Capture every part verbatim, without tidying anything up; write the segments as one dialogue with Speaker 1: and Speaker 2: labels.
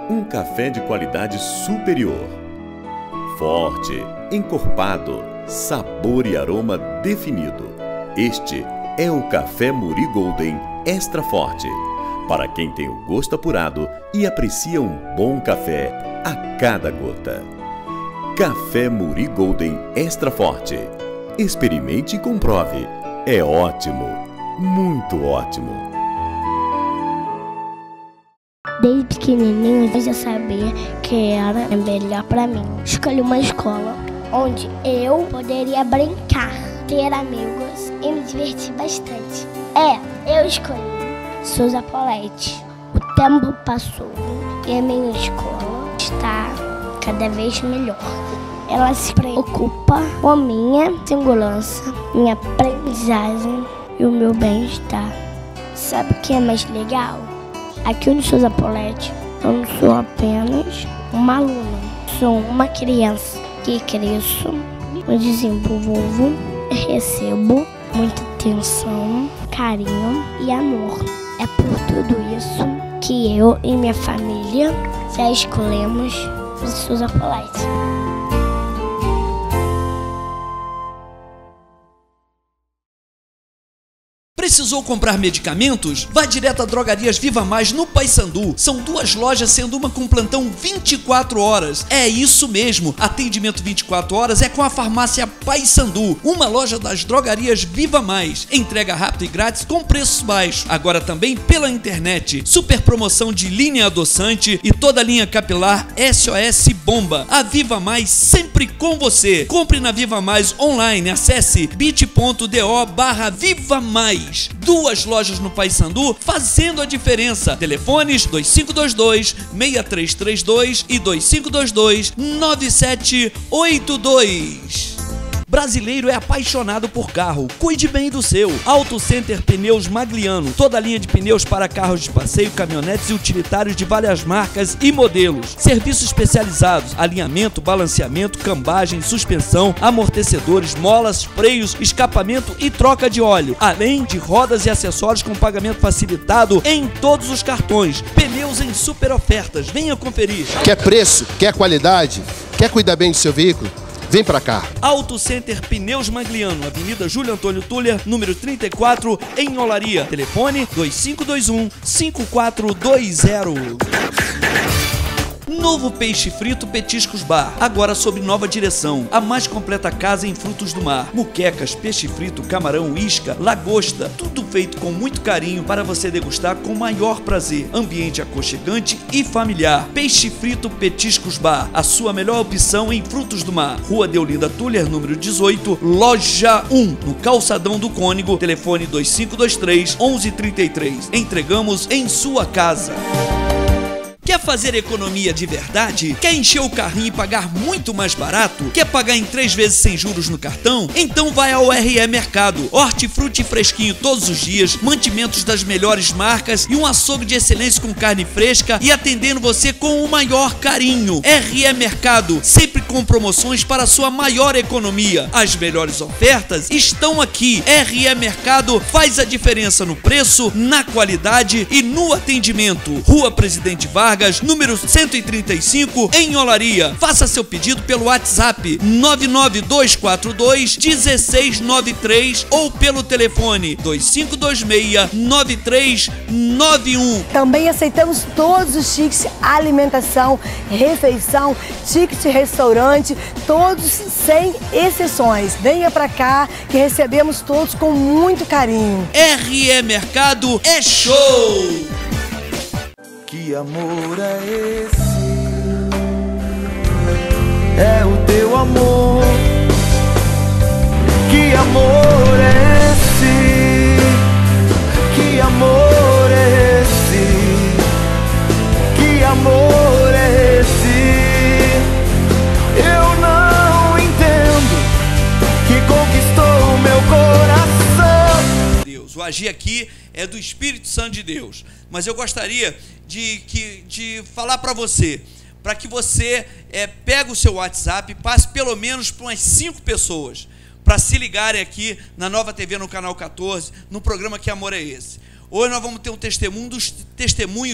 Speaker 1: um café de qualidade superior. Forte, encorpado, sabor e aroma definido. Este é o Café Muri Golden Extra Forte, para quem tem o gosto apurado e aprecia um bom café a cada gota. Café Muri Golden Extra Forte. Experimente e comprove. É ótimo, muito ótimo.
Speaker 2: Desde pequenininho eu já sabia que era melhor para mim. Escolhi uma escola onde eu poderia brincar, ter amigos e me divertir bastante. É, eu escolhi Souza Poletti. O tempo passou e a minha escola está cada vez melhor. Ela se preocupa com a minha segurança, minha aprendizagem e o meu bem-estar. Sabe o que é mais legal? Aqui no Souza Poletti eu não sou apenas uma aluna, sou uma criança que cresço, me desenvolvo e recebo muita atenção, carinho e amor. É por tudo isso que eu e minha família já escolhemos o Souza Poletti.
Speaker 3: Precisou comprar medicamentos? Vá direto a Drogarias Viva Mais no Paissandu. São duas lojas, sendo uma com plantão vinte e quatro horas. É isso mesmo, atendimento vinte e quatro horas é com a farmácia Paissandu, uma loja das Drogarias Viva Mais. Entrega rápido e grátis com preços baixos. Agora também pela internet. Super promoção de linha adoçante e toda a linha capilar S O S Bomba. A Viva Mais sempre com você. Compre na Viva Mais online. Acesse bit.do barra Viva Mais. Duas lojas no Paissandu fazendo a diferença. Telefones dois cinco dois dois, seis três três dois e dois cinco dois dois, nove sete oito dois. Brasileiro é apaixonado por carro. Cuide bem do seu. Auto Center Pneus Magliano. Toda a linha de pneus para carros de passeio, caminhonetes e utilitários de várias marcas e modelos. Serviços especializados: alinhamento, balanceamento, cambagem, suspensão, amortecedores, molas, freios, escapamento e troca de óleo. Além de rodas e acessórios com pagamento facilitado em todos os cartões. Pneus em super ofertas. Venha conferir.
Speaker 4: Quer preço? Quer qualidade? Quer cuidar bem do seu veículo? Vem pra cá.
Speaker 3: Auto Center Pneus Magliano, Avenida Júlio Antônio Tuller, número trinta e quatro, em Olaria. Telefone dois cinco dois um, cinco quatro dois zero. Novo Peixe Frito Petiscos Bar, agora sob nova direção. A mais completa casa em frutos do mar. Muquecas, peixe frito, camarão, isca, lagosta, tudo feito com muito carinho para você degustar com maior prazer. Ambiente aconchegante e familiar. Peixe Frito Petiscos Bar, a sua melhor opção em frutos do mar. Rua Deolinda Tuller, número dezoito, loja um, no Calçadão do Cônego. Telefone dois cinco dois três, onze trinta e três. Entregamos em sua casa. Quer fazer economia de verdade? Quer encher o carrinho e pagar muito mais barato? Quer pagar em três vezes sem juros no cartão? Então vai ao R E Mercado. Hortifruti fresquinho todos os dias, mantimentos das melhores marcas e um açougue de excelência com carne fresca e atendendo você com o maior carinho. R E Mercado, sempre com promoções para sua maior economia. As melhores ofertas estão aqui. R E Mercado faz a diferença no preço, na qualidade e no atendimento. Rua Presidente Vargas, número cento e trinta e cinco, em Olaria. Faça seu pedido pelo WhatsApp nove nove dois quatro dois, um seis nove três ou pelo telefone dois cinco dois seis, nove três nove um.
Speaker 5: Também aceitamos todos os tickets alimentação, refeição, ticket restaurante, todos sem exceções. Venha pra cá que recebemos todos com muito carinho.
Speaker 3: R E Mercado é show!
Speaker 6: Que amor é esse? É o teu amor. Que amor é esse? Que amor é esse? Que amor é esse? Eu não entendo. Que conquistou o meu coração.
Speaker 3: Deus, o agir aqui é do Espírito Santo de Deus. Mas eu gostaria de, que, de falar para você, para que você é, pegue o seu WhatsApp e passe pelo menos para umas cinco pessoas, para se ligarem aqui na Nova T V, no canal quatorze, no programa Que Amor é Esse? Hoje nós vamos ter um testemunho, um dos testemunhos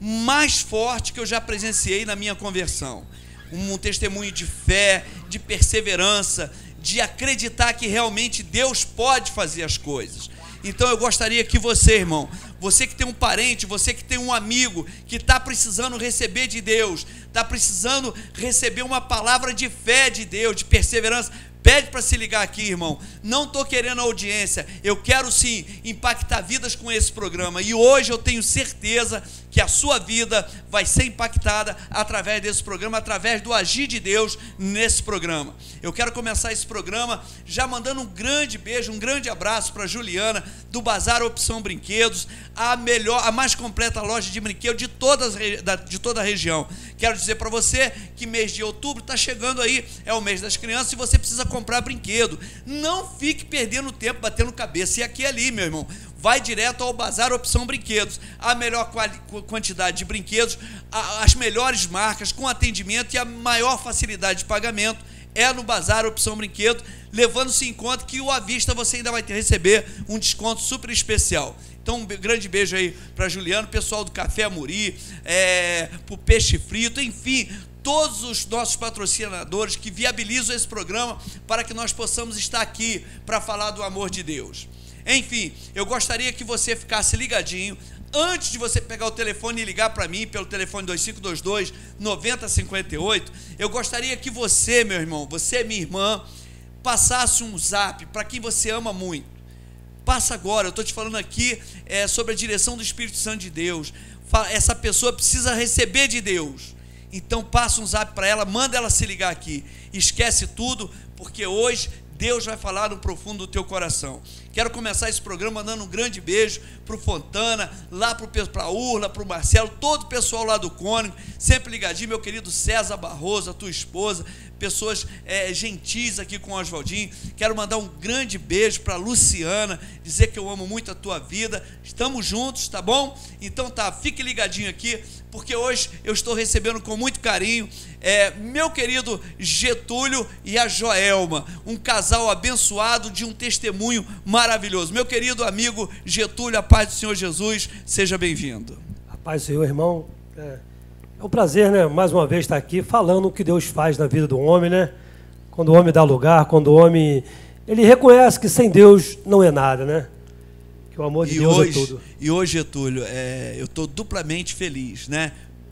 Speaker 3: mais forte que eu já presenciei na minha conversão. Um testemunho de fé, de perseverança, de acreditar que realmente Deus pode fazer as coisas. Então eu gostaria que você, irmão, você que tem um parente, você que tem um amigo que está precisando receber de Deus, está precisando receber uma palavra de fé de Deus, de perseverança, pede para se ligar aqui, irmão. Não estou querendo audiência, eu quero sim impactar vidas com esse programa. E hoje eu tenho certeza que a sua vida vai ser impactada através desse programa, através do agir de Deus nesse programa. Eu quero começar esse programa já mandando um grande beijo, um grande abraço para Juliana, do Bazar Opção Brinquedos, a melhor, a mais completa loja de brinquedos de, todas, de toda a região. Quero dizer para você que mês de outubro está chegando aí, é o mês das crianças, e você precisa comprar brinquedo. Não fique perdendo tempo, batendo cabeça e aqui e ali, meu irmão. Vai direto ao Bazar Opção Brinquedos, a melhor quantidade de brinquedos, as melhores marcas, com atendimento e a maior facilidade de pagamento é no Bazar Opção Brinquedo, levando-se em conta que o à vista você ainda vai ter, receber um desconto super especial. Então um grande beijo aí para Juliano, pessoal do Café Muri, é, para o Peixe Frito, enfim, todos os nossos patrocinadores que viabilizam esse programa para que nós possamos estar aqui para falar do amor de Deus. Enfim, eu gostaria que você ficasse ligadinho. Antes de você pegar o telefone e ligar para mim pelo telefone dois cinco dois dois, nove zero cinco oito, eu gostaria que você, meu irmão, você, minha irmã, passasse um zap para quem você ama muito. Passa agora, eu estou te falando aqui é, sobre a direção do Espírito Santo de Deus. Essa pessoa precisa receber de Deus. Então passa um zap para ela, manda ela se ligar aqui. Esquece tudo, porque hoje Deus vai falar no profundo do teu coração. Quero começar esse programa mandando um grande beijo para o Fontana, lá para a Urla, para o Marcelo, todo o pessoal lá do Cônigo, sempre ligadinho, meu querido César Barroso, a tua esposa, pessoas é, gentis aqui com o Oswaldinho. Quero mandar um grande beijo para a Luciana, dizer que eu amo muito a tua vida. Estamos juntos, tá bom? Então tá, fique ligadinho aqui, porque hoje eu estou recebendo com muito carinho é, meu querido Getúlio e a Joelma, um casal abençoado de um testemunho maravilhoso. Meu querido amigo Getúlio, a paz do Senhor Jesus, seja bem-vindo.
Speaker 7: A paz do Senhor, irmão. É, é um prazer, né, mais uma vez estar aqui falando o que Deus faz na vida do homem, né? Quando o homem dá lugar, quando o homem ele reconhece que sem Deus não é nada, né? Que o amor de
Speaker 3: e
Speaker 7: Deus
Speaker 3: hoje,
Speaker 7: é tudo.
Speaker 3: E hoje, Getúlio, é, eu estou duplamente feliz, né?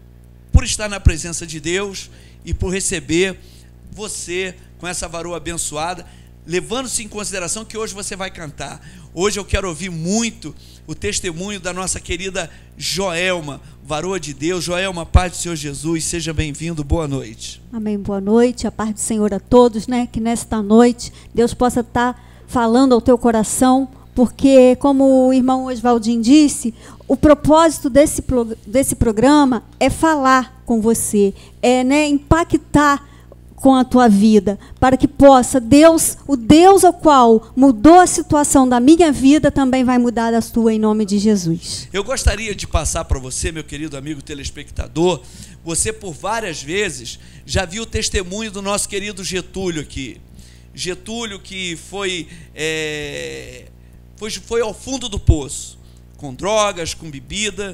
Speaker 3: Por estar na presença de Deus e por receber você com essa varoa abençoada, levando-se em consideração que hoje você vai cantar. Hoje eu quero ouvir muito o testemunho da nossa querida Joelma, varoa de Deus. Joelma, paz do Senhor Jesus, seja bem-vindo, boa noite.
Speaker 8: Amém, boa noite, a paz do Senhor a todos, né? Que nesta noite Deus possa estar falando ao teu coração, porque, como o irmão Oswaldinho disse, o propósito desse, desse programa é falar com você, é, né, impactar com a tua vida, para que possa Deus, o Deus ao qual mudou a situação da minha vida, também vai mudar a tua, em nome de Jesus.
Speaker 3: Eu gostaria de passar para você, meu querido amigo telespectador, você por várias vezes já viu o testemunho do nosso querido Getúlio aqui. Getúlio que foi, é, foi, foi ao fundo do poço, com drogas, com bebida,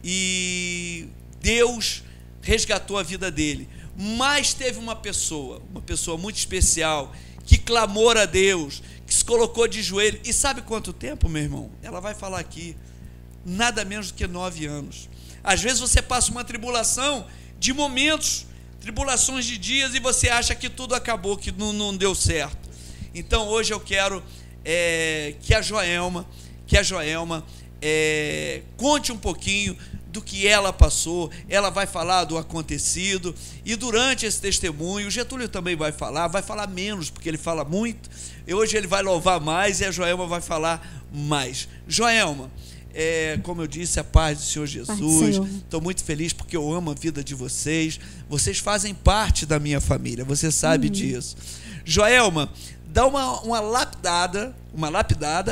Speaker 3: e Deus resgatou a vida dele. Mas teve uma pessoa, uma pessoa muito especial, que clamou a Deus, que se colocou de joelho. E sabe quanto tempo, meu irmão? Ela vai falar aqui, nada menos do que nove anos. Às vezes você passa uma tribulação de momentos, tribulações de dias, e você acha que tudo acabou, que não, não deu certo. Então hoje eu quero é, que a Joelma, que a Joelma é, conte um pouquinho do que ela passou. Ela vai falar do acontecido, e durante esse testemunho o Getúlio também vai falar, vai falar menos, porque ele fala muito, e hoje ele vai louvar mais, e a Joelma vai falar mais. Joelma, é, como eu disse, a paz do Senhor Jesus, estou muito feliz porque eu amo a vida de vocês, vocês fazem parte da minha família, você sabe uhum. disso. Joelma, dá uma, uma lapidada, uma lapidada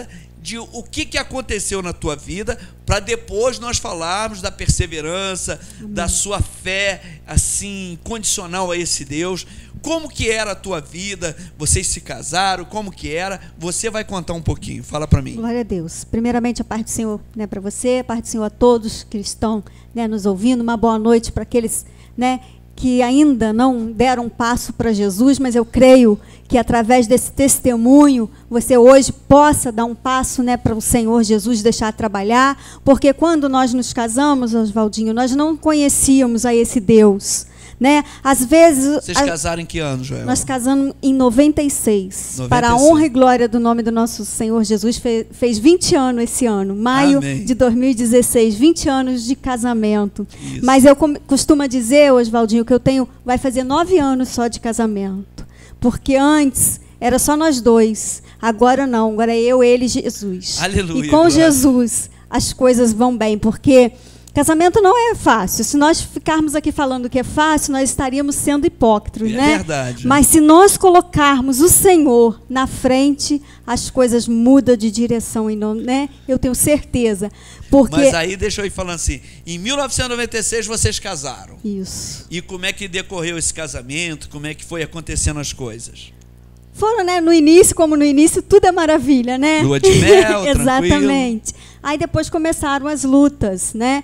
Speaker 3: de o que, que aconteceu na tua vida, para depois nós falarmos da perseverança, Amém. Da sua fé, assim, condicional a esse Deus. Como que era a tua vida? Vocês se casaram? Como que era? Você vai contar um pouquinho, fala para mim.
Speaker 8: Glória a Deus. Primeiramente, a parte do Senhor, né, para você, a parte do Senhor a todos que estão, né, nos ouvindo. Uma boa noite para aqueles, né, que ainda não deram um passo para Jesus, mas eu creio que através desse testemunho você hoje possa dar um passo, né, para o Senhor Jesus deixar trabalhar, porque quando nós nos casamos, Oswaldinho, nós não conhecíamos a esse Deus, né? Às vezes
Speaker 3: vocês a, casaram em que ano, Joel?
Speaker 8: Nós casamos em noventa e seis. noventa e seis. Para a honra e glória do nome do nosso Senhor Jesus, fez, fez vinte anos esse ano, maio Amém. De dois mil e dezesseis, vinte anos de casamento. Isso. Mas eu costumo dizer, Oswaldinho, que eu tenho, vai fazer nove anos só de casamento. Porque antes era só nós dois, agora não, agora é eu, ele e Jesus.
Speaker 3: Aleluia,
Speaker 8: e com glória. Jesus as coisas vão bem, porque casamento não é fácil. Se nós ficarmos aqui falando que é fácil, nós estaríamos sendo hipócritas,
Speaker 3: é
Speaker 8: né?
Speaker 3: É verdade.
Speaker 8: Mas se nós colocarmos o Senhor na frente, as coisas mudam de direção, né? Eu tenho certeza. Porque...
Speaker 3: Mas aí, deixa eu ir falando assim, em mil novecentos e noventa e seis vocês casaram.
Speaker 8: Isso.
Speaker 3: E como é que decorreu esse casamento? Como é que foi acontecendo as coisas?
Speaker 8: Foram, né, no início, como no início, tudo é maravilha, né?
Speaker 3: Lua de mel,
Speaker 8: Exatamente. Aí depois começaram as lutas, né?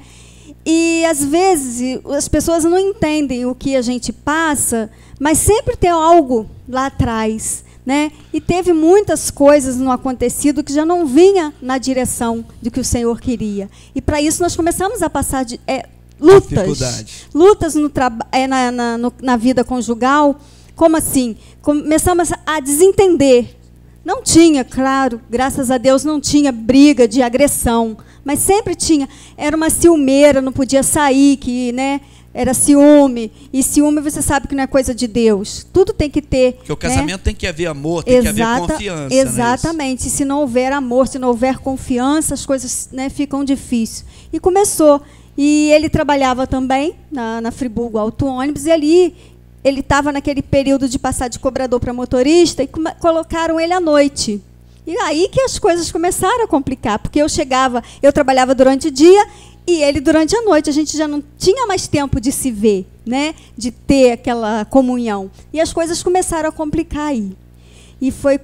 Speaker 8: E às vezes as pessoas não entendem o que a gente passa, mas sempre tem algo lá atrás, né? E teve muitas coisas no acontecido que já não vinha na direção do que o Senhor queria. E para isso nós começamos a passar de, é, lutas, lutas no é, na, na, no, na vida conjugal. Como assim? Começamos a desentender. Não tinha, claro, graças a Deus, não tinha briga de agressão, mas sempre tinha. Era uma ciumeira, não podia sair, que, né, era ciúme. E ciúme, você sabe que não é coisa de Deus. Tudo tem que ter.
Speaker 3: Porque o casamento, né? Tem que haver amor, tem Exata, que haver confiança.
Speaker 8: Exatamente. Não é isso? Se não houver amor, se não houver confiança, as coisas, né, ficam difíceis. E começou. E ele trabalhava também na, na Friburgo Auto Ônibus, e ali ele estava naquele período de passar de cobrador para motorista e colocaram ele à noite. E aí que as coisas começaram a complicar, porque eu chegava, eu trabalhava durante o dia e ele durante a noite. A gente já não tinha mais tempo de se ver, né? De ter aquela comunhão. E as coisas começaram a complicar aí. E foi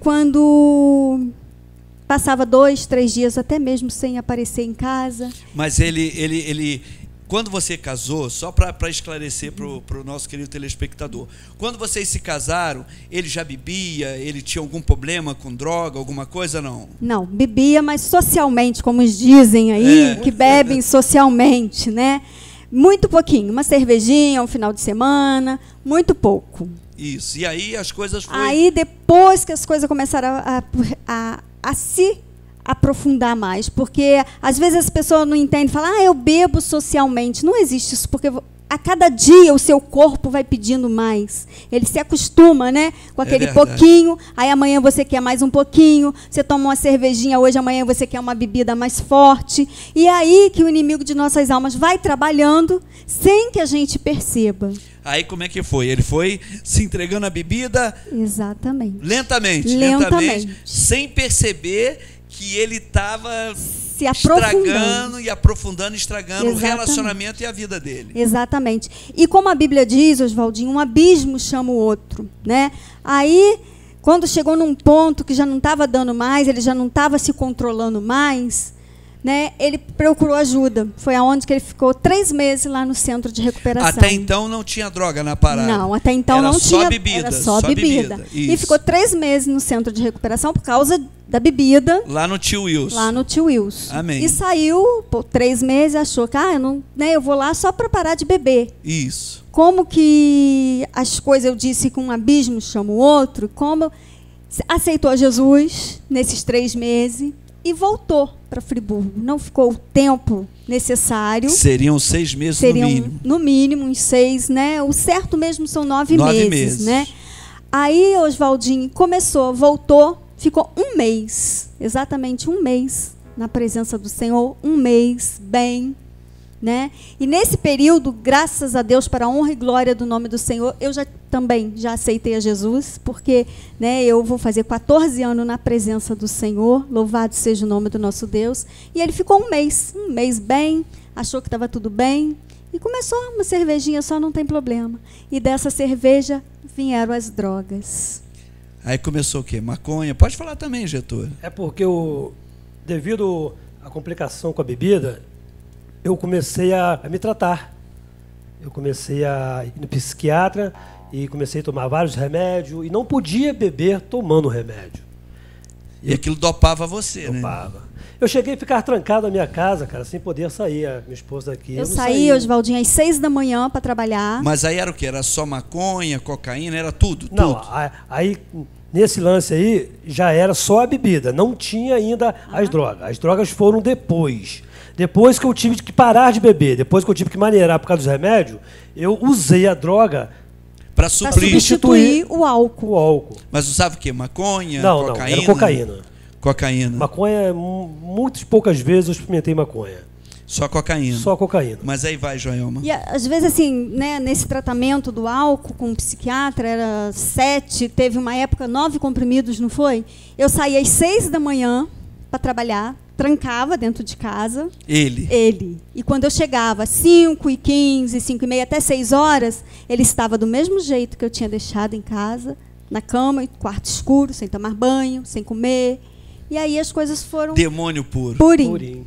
Speaker 8: quando passava dois, três dias até mesmo sem aparecer em casa.
Speaker 3: Mas ele... ele, ele... Quando você casou, só para esclarecer para o nosso querido telespectador, quando vocês se casaram, ele já bebia, ele tinha algum problema com droga, alguma coisa, não?
Speaker 8: Não, bebia, mas socialmente, como dizem aí, é. que bebem socialmente, né? Muito pouquinho, uma cervejinha, um final de semana, muito pouco.
Speaker 3: Isso, e aí as coisas foram...
Speaker 8: Aí depois que as coisas começaram a, a, a se... aprofundar mais, porque às vezes as pessoas não entendem, falam, ah, eu bebo socialmente. Não existe isso, porque a cada dia o seu corpo vai pedindo mais. Ele se acostuma, né, com aquele é pouquinho, aí amanhã você quer mais um pouquinho, você toma uma cervejinha hoje, amanhã você quer uma bebida mais forte, e é aí que o inimigo de nossas almas vai trabalhando sem que a gente perceba.
Speaker 3: Aí como é que foi? Ele foi se entregando à bebida?
Speaker 8: Exatamente.
Speaker 3: Lentamente,
Speaker 8: lentamente,
Speaker 3: lentamente, sem perceber que ele estava
Speaker 8: se
Speaker 3: estragando e aprofundando, estragando Exatamente. O relacionamento e a vida dele.
Speaker 8: Exatamente. E como a Bíblia diz, Oswaldinho, um abismo chama o outro, né? Aí, quando chegou num ponto que já não estava dando mais, ele já não estava se controlando mais, né? Ele procurou ajuda. Foi aonde que ele ficou três meses lá no centro de recuperação.
Speaker 3: Até então não tinha droga na parada.
Speaker 8: Não, até então
Speaker 3: era
Speaker 8: não
Speaker 3: só
Speaker 8: tinha.
Speaker 3: Bebida,
Speaker 8: era só,
Speaker 3: só
Speaker 8: bebida.
Speaker 3: bebida.
Speaker 8: E ficou três meses no centro de recuperação por causa da bebida.
Speaker 3: Lá no Tio Wilson.
Speaker 8: Lá no Tio Wilson.
Speaker 3: Amém.
Speaker 8: E saiu por três meses, achou que ah, eu, não, né, eu vou lá só para parar de beber.
Speaker 3: Isso.
Speaker 8: Como que as coisas, eu disse que um abismo chama o outro, como aceitou Jesus nesses três meses e voltou para Friburgo. Não ficou o tempo necessário.
Speaker 3: Seriam seis meses
Speaker 8: Seriam,
Speaker 3: no mínimo.
Speaker 8: No mínimo, uns seis, né? O certo mesmo são nove,
Speaker 3: nove
Speaker 8: meses,
Speaker 3: meses,
Speaker 8: né? Aí, Oswaldinho começou, voltou, ficou um mês, exatamente um mês, na presença do Senhor, um mês, bem, né? E nesse período, graças a Deus, para a honra e glória do nome do Senhor, eu já também já aceitei a Jesus, porque, né, eu vou fazer quatorze anos na presença do Senhor, louvado seja o nome do nosso Deus. E ele ficou um mês, um mês bem, achou que estava tudo bem, e começou uma cervejinha só, não tem problema. E dessa cerveja vieram as drogas.
Speaker 3: Aí começou o quê? Maconha? Pode falar também, Getúlio.
Speaker 7: É porque, o, devido à complicação com a bebida, eu comecei a, a me tratar. Eu comecei a ir no psiquiatra e comecei a tomar vários remédios e não podia beber tomando remédio.
Speaker 3: E aquilo dopava você,
Speaker 7: dopava.
Speaker 3: né?
Speaker 7: Eu cheguei a ficar trancado na minha casa, cara, sem poder sair. A minha esposa aqui.
Speaker 8: Eu, eu
Speaker 7: saí,
Speaker 8: Oswaldinho, às seis da manhã para trabalhar.
Speaker 3: Mas aí era o quê? Era só maconha, cocaína, era tudo?
Speaker 7: Não,
Speaker 3: tudo.
Speaker 7: aí nesse lance aí já era só a bebida, não tinha ainda ah. as drogas. As drogas foram depois. Depois que eu tive que parar de beber, depois que eu tive que maneirar por causa dos remédios, eu usei a droga
Speaker 3: para
Speaker 8: substituir, substituir o álcool.
Speaker 7: O álcool.
Speaker 3: Mas usava o quê? Maconha,
Speaker 7: não,
Speaker 3: cocaína?
Speaker 7: Não, era cocaína.
Speaker 3: Cocaína.
Speaker 7: Maconha, muitas poucas vezes eu experimentei maconha.
Speaker 3: Só cocaína.
Speaker 7: Só cocaína.
Speaker 3: Mas aí vai, Joelma.
Speaker 8: E às vezes, assim, né, nesse tratamento do álcool com o psiquiatra, era sete, teve uma época, nove comprimidos, não foi? Eu saía às seis da manhã para trabalhar, trancava dentro de casa.
Speaker 3: Ele?
Speaker 8: Ele. E quando eu chegava às cinco e quinze, cinco e meia, até seis horas, ele estava do mesmo jeito que eu tinha deixado em casa, na cama, quarto escuro, sem tomar banho, sem comer. E aí as coisas foram...
Speaker 3: Demônio puro.
Speaker 8: Purinho.
Speaker 7: Purinho.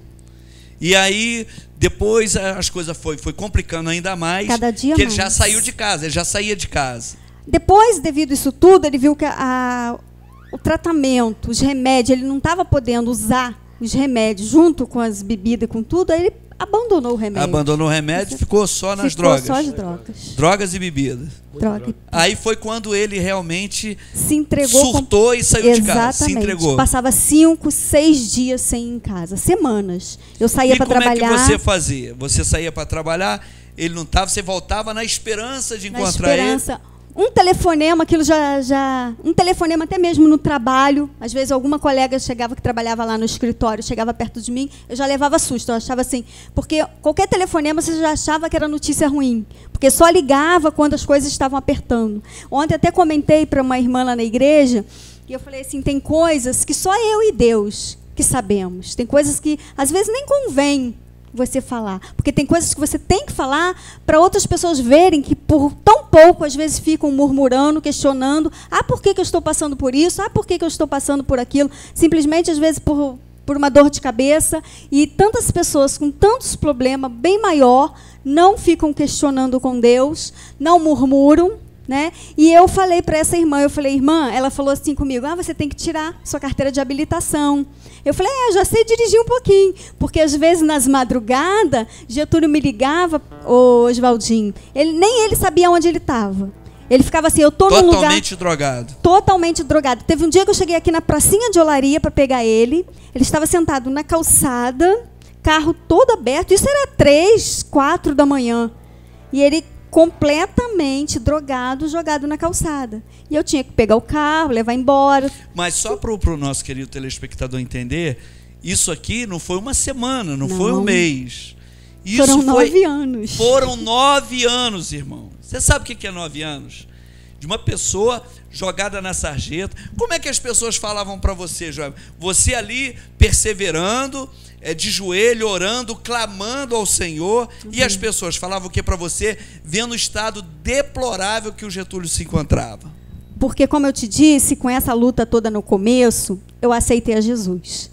Speaker 3: E aí, depois as coisas foi, foi complicando ainda mais.
Speaker 8: Cada dia
Speaker 3: que
Speaker 8: mais.
Speaker 3: ele já saiu de casa, ele já saía de casa.
Speaker 8: Depois, devido a isso tudo, ele viu que a, a, o tratamento, os remédios, ele não estava podendo usar os remédios junto com as bebidas e com tudo, aí ele abandonou o remédio.
Speaker 3: Abandonou o remédio e ficou só nas
Speaker 8: ficou
Speaker 3: drogas.
Speaker 8: Só as drogas.
Speaker 3: Drogas e bebidas.
Speaker 8: Droga.
Speaker 3: Aí foi quando ele realmente
Speaker 8: se entregou,
Speaker 3: surtou
Speaker 8: com...
Speaker 3: e saiu
Speaker 8: Exatamente.
Speaker 3: de casa. Se entregou.
Speaker 8: Passava cinco, seis dias sem ir em casa, semanas. Eu saía para trabalhar.
Speaker 3: E como é que você fazia? Você saía para trabalhar, ele não estava, você voltava na esperança de encontrar
Speaker 8: na esperança. ele. Um telefonema, aquilo já, já... Um telefonema até mesmo no trabalho. Às vezes alguma colega chegava que trabalhava lá no escritório, chegava perto de mim, eu já levava susto. Eu achava assim, porque qualquer telefonema você já achava que era notícia ruim. Porque só ligava quando as coisas estavam apertando. Ontem até comentei para uma irmã lá na igreja, e eu falei assim, tem coisas que só eu e Deus que sabemos. Tem coisas que às vezes nem convém você falar, porque tem coisas que você tem que falar para outras pessoas verem que por tão pouco às vezes ficam murmurando, questionando, ah, por que, que eu estou passando por isso, ah, por que, que eu estou passando por aquilo, simplesmente às vezes por, por uma dor de cabeça, e tantas pessoas com tantos problemas bem maior não ficam questionando com Deus, não murmuram, né? E eu falei para essa irmã, eu falei, irmã, ela falou assim comigo, ah, você tem que tirar sua carteira de habilitação. Eu falei, é, eu já sei dirigir um pouquinho, porque às vezes nas madrugadas, Getúlio me ligava, ô Oswaldinho, ele, nem ele sabia onde ele estava. Ele ficava assim, eu estou num lugar...
Speaker 3: Totalmente drogado.
Speaker 8: Totalmente drogado. Teve um dia que eu cheguei aqui na pracinha de Olaria para pegar ele, ele estava sentado na calçada, carro todo aberto, isso era três, quatro da manhã, e ele completamente drogado, jogado na calçada. E eu tinha que pegar o carro, levar embora.
Speaker 3: Mas só para o nosso querido telespectador entender, isso aqui não foi uma semana, não, não. foi um mês. Isso
Speaker 8: foram
Speaker 3: foi,
Speaker 8: nove anos.
Speaker 3: Foram nove anos, irmão. Você sabe o que é nove anos? De uma pessoa jogada na sarjeta. Como é que as pessoas falavam para você, Joel? Você ali perseverando, é, de joelho, orando, clamando ao Senhor, uhum. E as pessoas falavam o que para você, vendo o estado deplorável que o Getúlio se encontrava?
Speaker 8: Porque, como eu te disse, com essa luta toda no começo, eu aceitei a Jesus.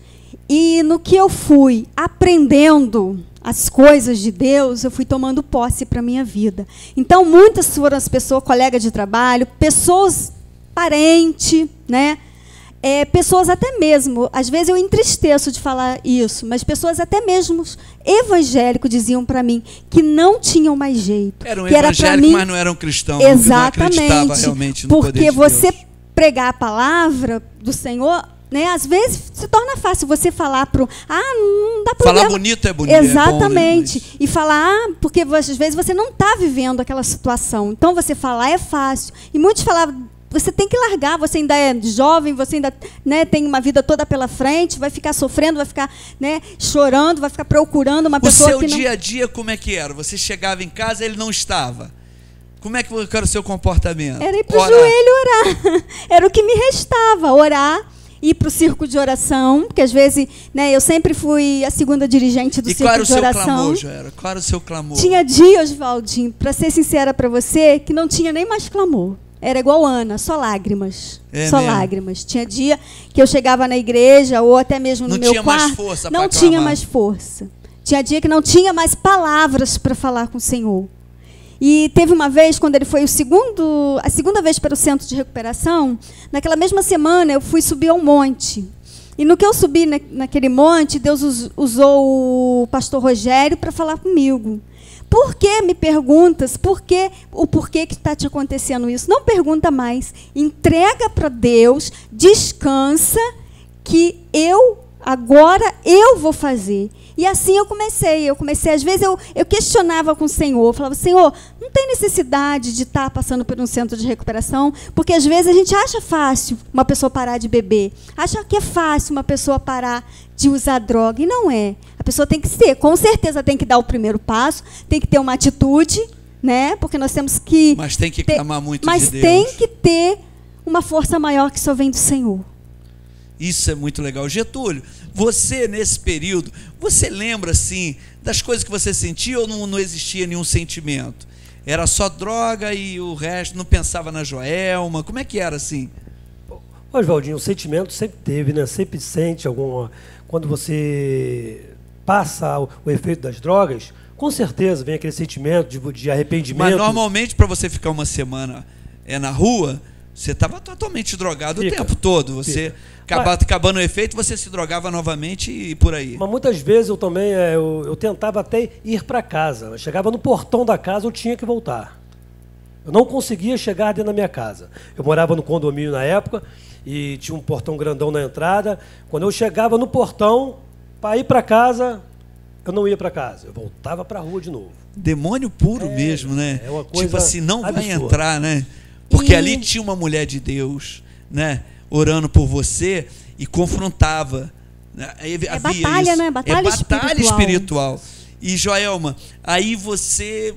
Speaker 8: E no que eu fui aprendendo as coisas de Deus, eu fui tomando posse para a minha vida. Então, muitas foram as pessoas, colegas de trabalho, pessoas parentes, né? É, pessoas até mesmo, às vezes eu entristeço de falar isso, mas pessoas até mesmo evangélicos diziam para mim que não tinham mais jeito.
Speaker 3: Eram
Speaker 8: que
Speaker 3: evangélicos,
Speaker 8: era mim,
Speaker 3: mas não eram cristãos.
Speaker 8: exatamente,
Speaker 3: não acreditavam realmente no
Speaker 8: porque
Speaker 3: poder de
Speaker 8: você
Speaker 3: Deus.
Speaker 8: Pregar a palavra do Senhor, né, às vezes se torna fácil você falar pro, ah, não dá problema.
Speaker 3: Falar bonito é bonito.
Speaker 8: Exatamente.
Speaker 3: É bom, né?
Speaker 8: E falar, ah, porque às vezes você não está vivendo aquela situação. Então você falar é fácil. E muitos falavam você tem que largar, você ainda é jovem, você ainda, né, tem uma vida toda pela frente, vai ficar sofrendo, vai ficar, né, chorando, vai ficar procurando uma pessoa que não...
Speaker 3: O seu dia a dia como é que era? Você chegava em casa, ele não estava. Como é que era o seu comportamento?
Speaker 8: Era ir para o joelho orar. Era o que me restava, orar, ir para o círculo de oração, porque às vezes, né, eu sempre fui a segunda dirigente do
Speaker 3: e
Speaker 8: círculo de oração.
Speaker 3: E qual era o seu clamor, Joera? Qual era o seu clamor?
Speaker 8: Tinha dias, Valdinho, para ser sincera para você, que não tinha nem mais clamor. Era igual Ana, só lágrimas.
Speaker 3: É
Speaker 8: só
Speaker 3: mesmo?
Speaker 8: lágrimas. Tinha dia que eu chegava na igreja, ou até mesmo no
Speaker 3: não
Speaker 8: meu
Speaker 3: tinha
Speaker 8: quarto,
Speaker 3: mais força
Speaker 8: não
Speaker 3: pra
Speaker 8: tinha
Speaker 3: clamar.
Speaker 8: mais força. Tinha dia que não tinha mais palavras para falar com o Senhor. E teve uma vez, quando ele foi o segundo, a segunda vez para o centro de recuperação, naquela mesma semana eu fui subir ao monte. E no que eu subi na, naquele monte, Deus us, usou o pastor Rogério para falar comigo. Por que me perguntas? Por que, o porquê que está te acontecendo isso? Não pergunta mais. Entrega para Deus, descansa, que eu, agora, eu vou fazer. E assim eu comecei. Eu comecei, às vezes eu, eu questionava com o Senhor. Eu falava, Senhor, não tem necessidade de estar passando por um centro de recuperação, porque às vezes a gente acha fácil uma pessoa parar de beber. Acha que é fácil uma pessoa parar de usar droga. E não é. A pessoa tem que ser, com certeza tem que dar o primeiro passo, tem que ter uma atitude, né? Porque nós temos que...
Speaker 3: Mas tem que
Speaker 8: ter,
Speaker 3: clamar muito
Speaker 8: mas
Speaker 3: de Deus.
Speaker 8: tem que ter uma força maior que só vem do Senhor.
Speaker 3: Isso é muito legal. Getúlio, você nesse período, você lembra assim das coisas que você sentia ou não, não existia nenhum sentimento? Era só droga e o resto não pensava na Joelma? Como é que era assim?
Speaker 7: Oswaldinho, o sentimento sempre teve, né? Sempre sente alguma... Quando você passa o, o efeito das drogas, com certeza vem aquele sentimento de, de arrependimento.
Speaker 3: Mas normalmente para você ficar uma semana é, na rua, você estava totalmente drogado
Speaker 7: Fica,
Speaker 3: o tempo todo. Você acaba,
Speaker 7: Mas,
Speaker 3: acabando o efeito, você se drogava novamente e por aí.
Speaker 7: Mas muitas vezes eu também é, eu, eu tentava até ir para casa. Eu chegava no portão da casa, eu tinha que voltar. Eu não conseguia chegar dentro da minha casa. Eu morava no condomínio na época e tinha um portão grandão na entrada. Quando eu chegava no portão, para ir para casa, eu não ia para casa. Eu voltava para a rua de novo.
Speaker 3: Demônio puro
Speaker 7: é,
Speaker 3: mesmo, né?
Speaker 7: É uma coisa
Speaker 3: tipo assim, não
Speaker 7: absurda.
Speaker 3: vai entrar, né? Porque
Speaker 8: e...
Speaker 3: ali tinha uma mulher de Deus, né? Orando por você e confrontava. Né?
Speaker 8: É batalha,
Speaker 3: isso.
Speaker 8: né? Batalha,
Speaker 3: é batalha
Speaker 8: espiritual.
Speaker 3: espiritual. E, Joelma, aí você...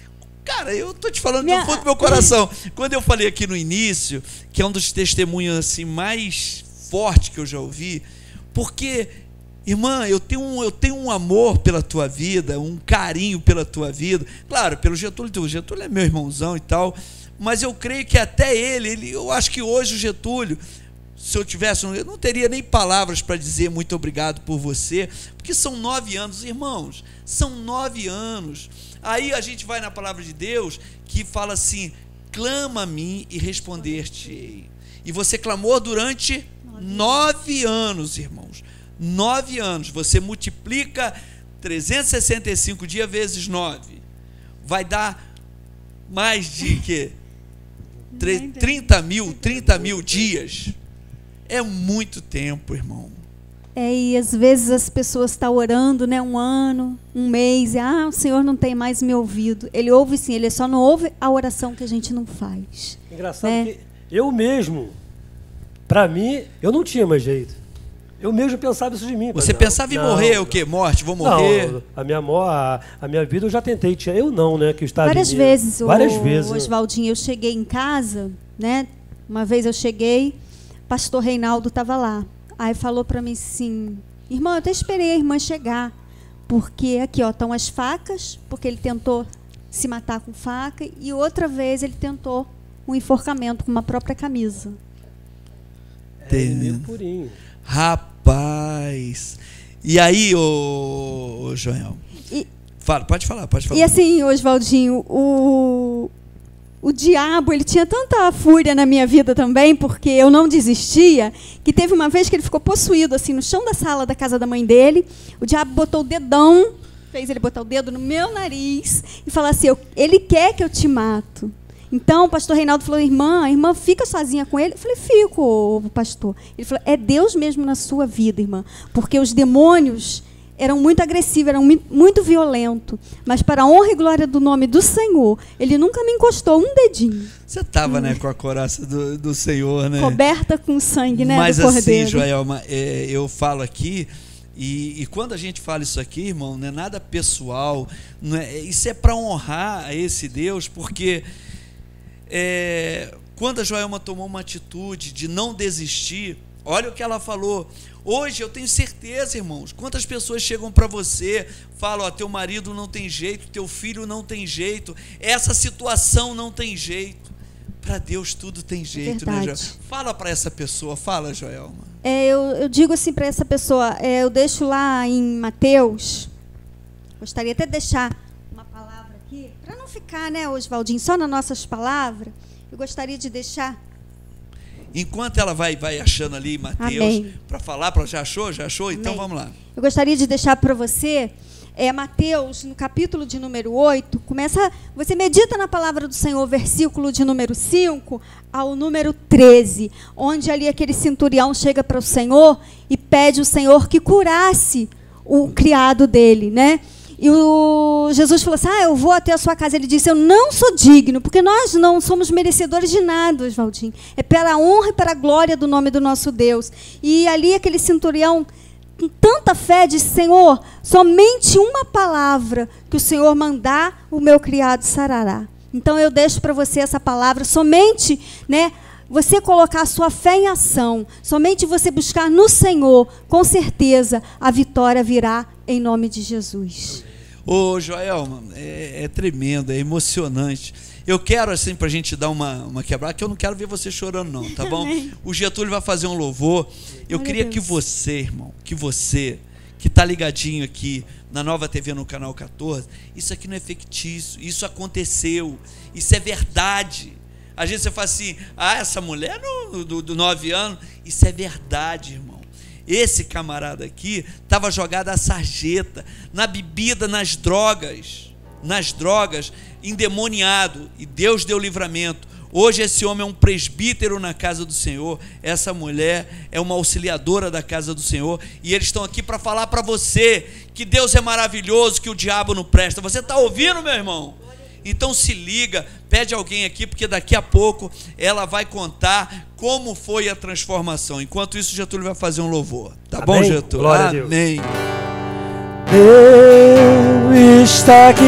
Speaker 3: Cara, eu tô te falando
Speaker 8: Minha...
Speaker 3: do fundo do meu coração. Quando eu falei aqui no início, que é um dos testemunhos assim, mais fortes que eu já ouvi, porque, irmã, eu tenho, um, eu tenho um amor pela tua vida, um carinho pela tua vida. Claro, pelo Getúlio, o Getúlio é meu irmãozão e tal, mas eu creio que até ele, ele eu acho que hoje o Getúlio, se eu tivesse, eu não teria nem palavras para dizer muito obrigado por você, porque são nove anos, irmãos, são nove anos. Aí a gente vai na palavra de Deus que fala assim, clama a mim e responder-te-ei. E você clamou durante nove anos, irmãos. Nove anos. Você multiplica trezentos e sessenta e cinco dias vezes nove. Vai dar mais de quê? trinta mil, trinta mil dias. É muito tempo, irmão.
Speaker 8: É, e às vezes as pessoas estão orando, né, um ano, um mês, e ah, o Senhor não tem mais me ouvido. Ele ouve sim, ele só não ouve a oração que a gente não faz.
Speaker 7: Engraçado
Speaker 8: né?
Speaker 7: que eu mesmo, para mim, eu não tinha mais jeito. Eu mesmo pensava isso de mim.
Speaker 3: Você
Speaker 7: não,
Speaker 3: pensava em
Speaker 7: não,
Speaker 3: morrer,
Speaker 7: não.
Speaker 3: o quê? Morte, vou morrer?
Speaker 7: Não, a minha, a, a minha vida eu já tentei, eu não, né, que eu estava
Speaker 8: Várias
Speaker 7: em,
Speaker 8: vezes,
Speaker 7: várias
Speaker 8: o,
Speaker 7: vezes.
Speaker 8: Oswaldinho, eu cheguei em casa, né, uma vez eu cheguei, pastor Reinaldo estava lá. Aí falou para mim assim, irmã, eu até esperei a irmã chegar, porque aqui ó, estão as facas, porque ele tentou se matar com faca, e outra vez ele tentou um enforcamento com uma própria camisa.
Speaker 7: É inimigo purinho.
Speaker 3: Rapaz. E aí, ô, ô Joel?
Speaker 8: E,
Speaker 3: Fala, pode falar, pode falar.
Speaker 8: E assim, Oswaldinho, o... O diabo, ele tinha tanta fúria na minha vida também, porque eu não desistia, que teve uma vez que ele ficou possuído, assim, no chão da sala da casa da mãe dele. O diabo botou o dedão, fez ele botar o dedo no meu nariz e falar assim, eu, ele quer que eu te mato. Então, o pastor Reinaldo falou, irmã, a irmã fica sozinha com ele? Eu falei, fico, pastor. Ele falou, é Deus mesmo na sua vida, irmã, porque os demônios eram muito agressivos, eram muito violentos. Mas para a honra e glória do nome do Senhor, ele nunca me encostou um dedinho.
Speaker 3: Você estava, hum. né, com a couraça do, do Senhor, né?
Speaker 8: Coberta com sangue, né,
Speaker 3: Mas
Speaker 8: do cordeiro.
Speaker 3: assim, Joelma, é, eu falo aqui, e, e quando a gente fala isso aqui, irmão, não é nada pessoal, não é, isso é para honrar a esse Deus, porque é, quando a Joelma tomou uma atitude de não desistir, olha o que ela falou. Hoje eu tenho certeza, irmãos, quantas pessoas chegam para você, falam, ó, teu marido não tem jeito, teu filho não tem jeito, essa situação não tem jeito. Para Deus tudo tem jeito, né, Joelma? Fala para essa pessoa, fala, Joelma.
Speaker 8: É, eu, eu digo assim para essa pessoa, é, eu deixo lá em Mateus, gostaria até de deixar uma palavra aqui, para não ficar, né, Oswaldinho, só nas nossas palavras, eu gostaria de deixar.
Speaker 3: Enquanto ela vai, vai achando ali, Mateus, para falar, pra, já achou? Já achou? Então
Speaker 8: Amém.
Speaker 3: Vamos lá.
Speaker 8: Eu gostaria de deixar para você, é, Mateus, no capítulo de número oito, começa, você medita na palavra do Senhor, versículo de número cinco ao número treze, onde ali aquele centurião chega para o Senhor e pede ao Senhor que curasse o criado dele, né? E o Jesus falou assim, ah, eu vou até a sua casa. Ele disse, eu não sou digno, porque nós não somos merecedores de nada, Oswaldinho. É pela honra e pela glória do nome do nosso Deus. E ali aquele centurião, com tanta fé, disse, Senhor, somente uma palavra que o Senhor mandar, o meu criado sarará. Então eu deixo para você essa palavra, somente, né, você colocar a sua fé em ação, somente você buscar no Senhor, com certeza a vitória virá em nome de Jesus.
Speaker 3: Ô, Joelma, é, é tremendo, é emocionante. Eu quero, assim, para a gente dar uma, uma quebrada, que eu não quero ver você chorando, não, tá bom? O Getúlio vai fazer um louvor. Eu Glória queria que você, irmão, que você, que está ligadinho aqui na Nova T V, no canal quatorze, isso aqui não é fictício, isso aconteceu, isso é verdade. Às vezes você fala assim, ah, essa mulher no, do, do nove anos, isso é verdade, irmão. Esse camarada aqui estava jogado à sarjeta, na bebida, nas drogas, nas drogas, endemoniado, e Deus deu livramento. Hoje esse homem é um presbítero na casa do Senhor, essa mulher é uma auxiliadora da casa do Senhor, e eles estão aqui para falar para você que Deus é maravilhoso, que o diabo não presta. Você está ouvindo, meu irmão? Então se liga, pede alguém aqui, porque daqui a pouco ela vai contar como foi a transformação. Enquanto isso, Getúlio vai fazer um louvor. Tá Amém? Bom, Getúlio?
Speaker 7: Glória
Speaker 3: Amém.
Speaker 7: A Deus. Deus está aqui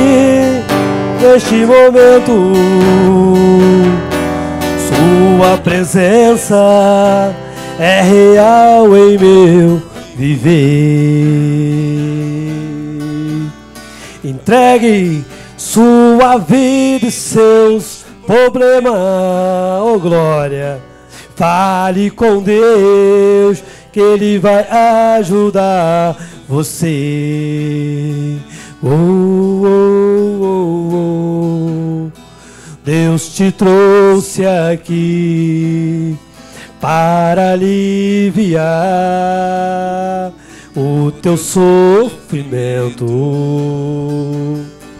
Speaker 7: neste momento. Sua presença é real em meu viver. Entregue sua vida e seus problemas, oh glória. Fale com Deus, que Ele vai ajudar você. Oh, oh, oh, oh. Deus te trouxe aqui para aliviar o teu sofrimento.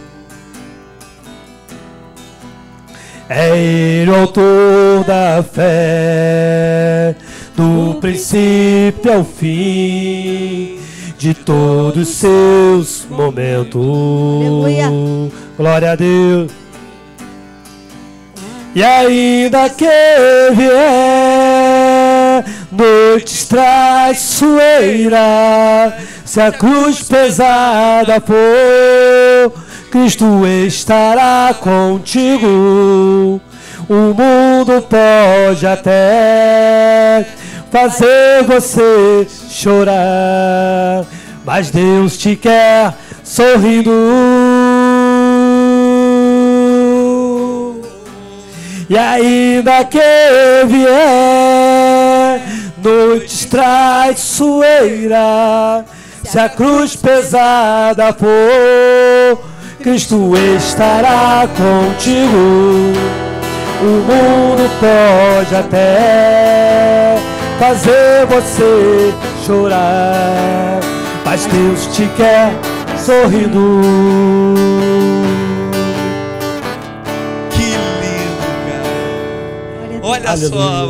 Speaker 7: É Ele o autor da fé, do princípio ao fim, de todos os seus momentos. Aleluia. Glória a Deus. E ainda que vier noites traiçoeiras, se a cruz pesada for, Cristo estará contigo. O mundo pode até fazer você chorar, mas Deus te quer sorrindo. E ainda que vier noites traiçoeiras, se a cruz pesada for, Cristo estará contigo. O mundo pode até fazer você chorar, mas Deus te quer sorrindo.
Speaker 3: Que lindo, cara. Olha Aleluia. Só,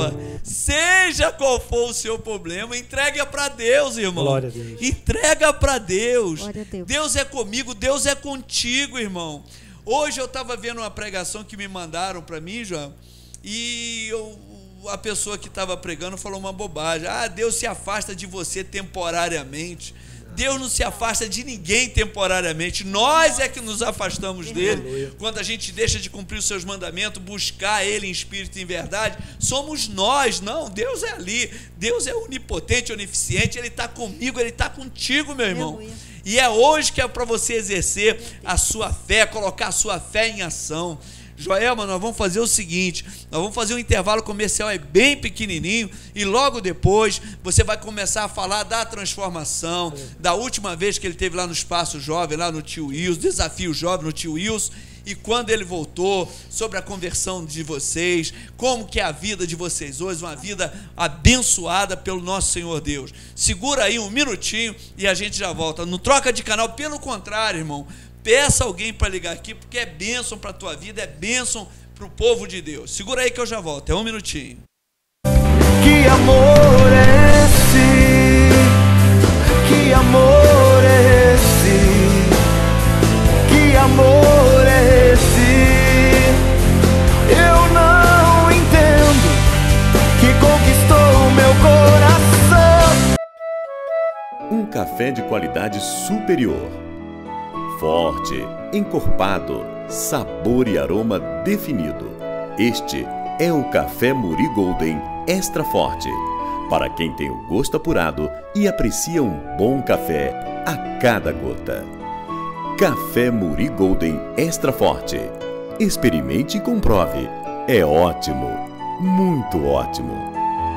Speaker 3: Seja qual for o seu problema, entregue para Deus, irmão.
Speaker 7: Glória a Deus.
Speaker 3: Entrega para Deus.
Speaker 8: Glória a Deus.
Speaker 3: Deus é comigo, Deus é contigo, irmão. Hoje eu estava vendo uma pregação que me mandaram para mim, João, e eu, a pessoa que estava pregando falou uma bobagem. Ah, Deus se afasta de você temporariamente. Deus não se afasta de ninguém temporariamente. Nós é que nos afastamos dele. Quando a gente deixa de cumprir os seus mandamentos, buscar ele em espírito e em verdade, somos nós. Não, Deus é ali. Deus é onipotente, onisciente. Ele está comigo, ele está contigo, meu irmão. E é hoje que é para você exercer a sua fé, colocar a sua fé em ação. Joelma, nós vamos fazer o seguinte, nós vamos fazer um intervalo comercial é bem pequenininho e logo depois você vai começar a falar da transformação, da última vez que ele esteve lá no Espaço Jovem, lá no Tio Wilson, Desafio Jovem no Tio Wilson, e quando ele voltou, sobre a conversão de vocês, como que é a vida de vocês hoje, uma vida abençoada pelo nosso Senhor Deus. Segura aí um minutinho e a gente já volta. Não troca de canal, pelo contrário, irmão. Peça alguém para ligar aqui, porque é bênção para a tua vida, é bênção para o povo de Deus. Segura aí que eu já volto, é um minutinho.
Speaker 6: Que amor é esse? Que amor é esse? Que amor é esse? Eu não entendo, que conquistou o meu coração.
Speaker 1: Um café de qualidade superior. Forte, encorpado, sabor e aroma definido. Este é o Café Muri Golden Extra Forte, para quem tem o gosto apurado e aprecia um bom café a cada gota. Café Muri Golden Extra Forte. Experimente e comprove. É ótimo, muito ótimo.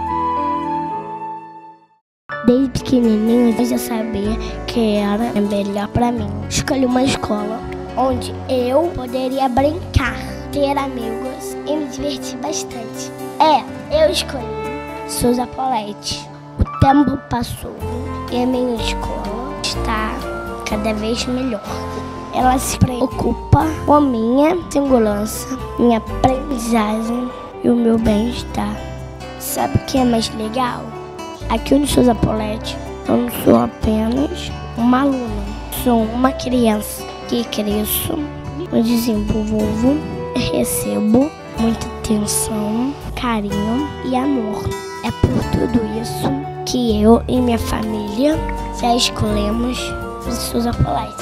Speaker 2: Desde pequenininho eu já sabia que era melhor para mim. Escolhi uma escola onde eu poderia brincar, ter amigos e me divertir bastante. É, eu escolhi Souza Poletti. O tempo passou e a minha escola está cada vez melhor. Ela se preocupa com a minha segurança, minha aprendizagem e o meu bem-estar. Sabe o que é mais legal? Aqui no Souza Poletti, eu não sou apenas uma aluna, sou uma criança que cresço, me desenvolvo, recebo muita atenção, carinho e amor. É por tudo isso que eu e minha família já escolhemos o Souza Poletti.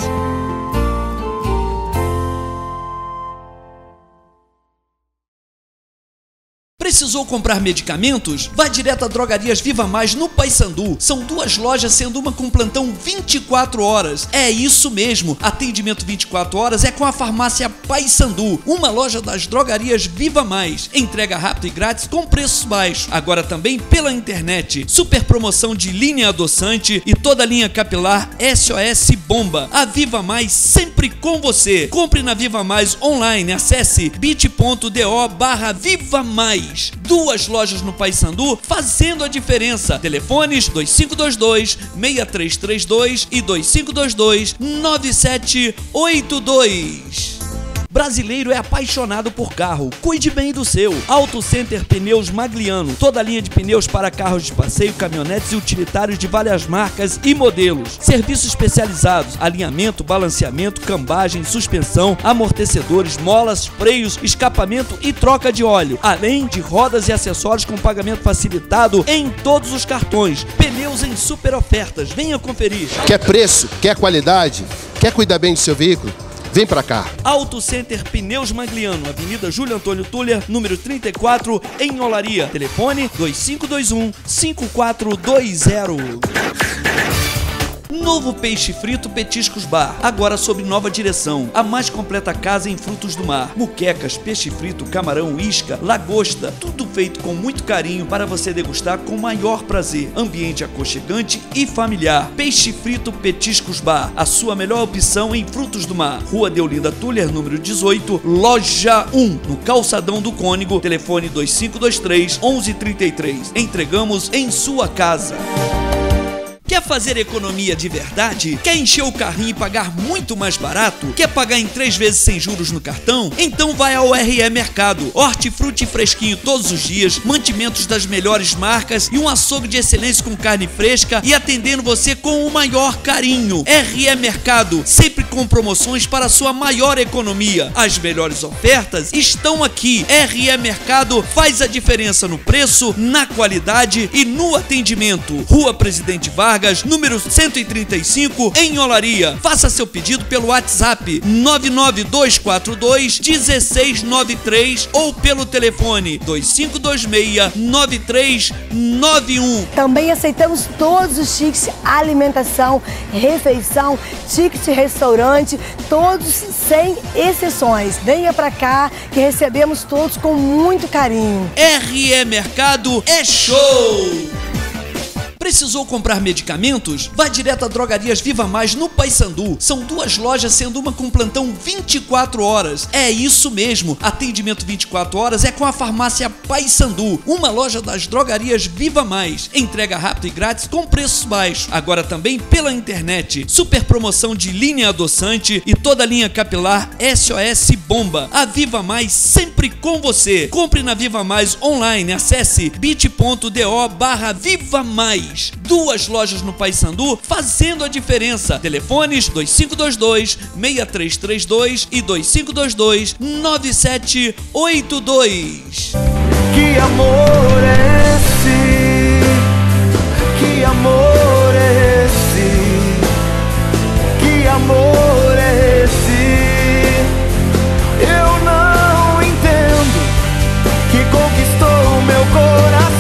Speaker 3: Precisou comprar medicamentos? Vá direto a Drogarias Viva Mais no Paissandu. São duas lojas, sendo uma com plantão vinte e quatro horas. É isso mesmo, atendimento vinte e quatro horas é com a farmácia Paissandu, uma loja das Drogarias Viva Mais. Entrega rápida e grátis com preços baixos. Agora também pela internet. Super promoção de linha adoçante e toda a linha capilar S O S Bomba. A Viva Mais sempre com você. Compre na Viva Mais online. Acesse bit.do barra Viva Mais. Duas lojas no Paissandu fazendo a diferença. Telefones dois cinco dois dois, seis três três dois e dois cinco dois dois, nove sete oito dois. Brasileiro é apaixonado por carro. Cuide bem do seu. Auto Center Pneus Magliano. Toda a linha de pneus para carros de passeio, caminhonetes e utilitários de várias marcas e modelos. Serviços especializados: alinhamento, balanceamento, cambagem, suspensão, amortecedores, molas, freios, escapamento e troca de óleo. Além de rodas e acessórios com pagamento facilitado em todos os cartões. Pneus em super ofertas. Venha conferir.
Speaker 4: Quer preço? Quer qualidade? Quer cuidar bem do seu veículo? Vem pra cá.
Speaker 3: Auto Center Pneus Magliano, Avenida Júlio Antônio Tuller, número trinta e quatro, em Olaria. Telefone dois cinco dois um, cinco quatro dois zero. Novo Peixe Frito Petiscos Bar, agora sob nova direção. A mais completa casa em frutos do mar. Muquecas, peixe frito, camarão, isca, lagosta, tudo feito com muito carinho para você degustar com maior prazer. Ambiente aconchegante e familiar. Peixe Frito Petiscos Bar, a sua melhor opção em frutos do mar. Rua Deolinda Tuller, número dezoito, loja um, no Calçadão do Cônego. Telefone dois cinco dois três, onze trinta e três. Entregamos em sua casa. Quer fazer economia de verdade? Quer encher o carrinho e pagar muito mais barato? Quer pagar em três vezes sem juros no cartão? Então vai ao R E Mercado. Hortifruti fresquinho todos os dias, mantimentos das melhores marcas e um açougue de excelência com carne fresca e atendendo você com o maior carinho. R E Mercado, sempre com promoções para sua maior economia. As melhores ofertas estão aqui. R E Mercado faz a diferença no preço, na qualidade e no atendimento. Rua Presidente Vargas, número cento e trinta e cinco, em Olaria. Faça seu pedido pelo WhatsApp nove nove dois quatro dois um seis nove três ou pelo telefone dois cinco dois seis nove três nove um.
Speaker 5: Também aceitamos todos os tickets alimentação, refeição, ticket restaurante, todos sem exceções. Venha pra cá que recebemos todos com muito carinho.
Speaker 3: R E Mercado é show! Precisou comprar medicamentos? Vá direto a Drogarias Viva Mais no Paissandu. São duas lojas, sendo uma com plantão vinte e quatro horas. É isso mesmo, atendimento vinte e quatro horas é com a farmácia Paissandu, uma loja das Drogarias Viva Mais. Entrega rápida e grátis com preços baixos. Agora também pela internet. Super promoção de linha adoçante e toda a linha capilar S O S Bomba. A Viva Mais sempre com você. Compre na Viva Mais online. Acesse bit.do barra Viva Mais. Duas lojas no Paissandu fazendo a diferença. Telefones dois cinco dois dois, seis três três dois e dois cinco dois dois, nove sete oito dois.
Speaker 6: Que amor é esse? Que amor é esse? Que amor é esse? Eu não entendo. Que conquistou o meu coração.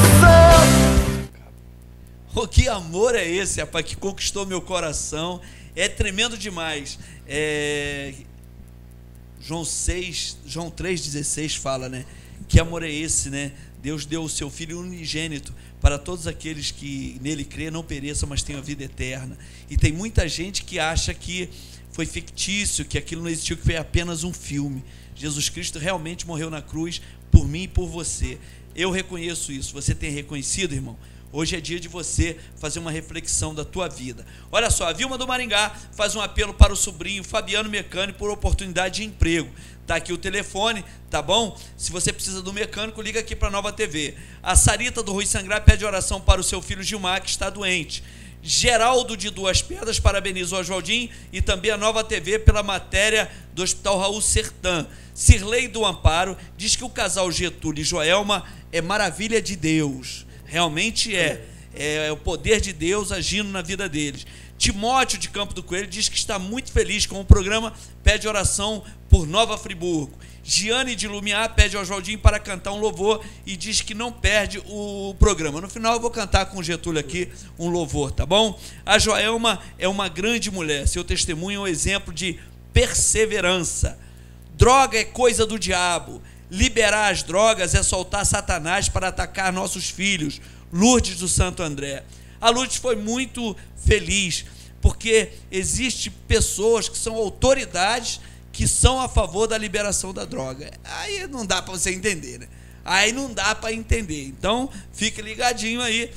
Speaker 3: Oh, que amor é esse, rapaz, que conquistou meu coração. É tremendo demais. É... João seis, João três dezesseis fala, né? Que amor é esse, né? Deus deu o seu Filho unigênito para todos aqueles que nele crê, não pereçam, mas tenham a vida eterna. E tem muita gente que acha que foi fictício, que aquilo não existiu, que foi apenas um filme. Jesus Cristo realmente morreu na cruz por mim e por você. Eu reconheço isso. Você tem reconhecido, irmão? Hoje é dia de você fazer uma reflexão da tua vida. Olha só, a Vilma do Maringá faz um apelo para o sobrinho Fabiano Mecânico por oportunidade de emprego. Tá aqui o telefone, tá bom? Se você precisa do mecânico, liga aqui para a Nova T V. A Sarita do Rui Sangrar pede oração para o seu filho Gilmar, que está doente. Geraldo de Duas Pedras parabeniza o Oswaldinho e também a Nova T V pela matéria do Hospital Raul Sertã. Cirlei do Amparo diz que o casal Getúlio e Joelma é maravilha de Deus. Realmente é, é o poder de Deus agindo na vida deles. Timóteo de Campo do Coelho diz que está muito feliz com o programa, pede oração por Nova Friburgo. Giane de Lumiar pede ao Oswaldinho para cantar um louvor e diz que não perde o programa. No final eu vou cantar com o Getúlio aqui um louvor, tá bom? A Joelma é uma grande mulher, seu testemunho é um exemplo de perseverança. Droga é coisa do diabo. Liberar as drogas é soltar Satanás para atacar nossos filhos. Lourdes do Santo André. A Lourdes foi muito feliz, porque existem pessoas que são autoridades que são a favor da liberação da droga. Aí não dá para você entender, né? Aí não dá para entender. Então, fique ligadinho aí.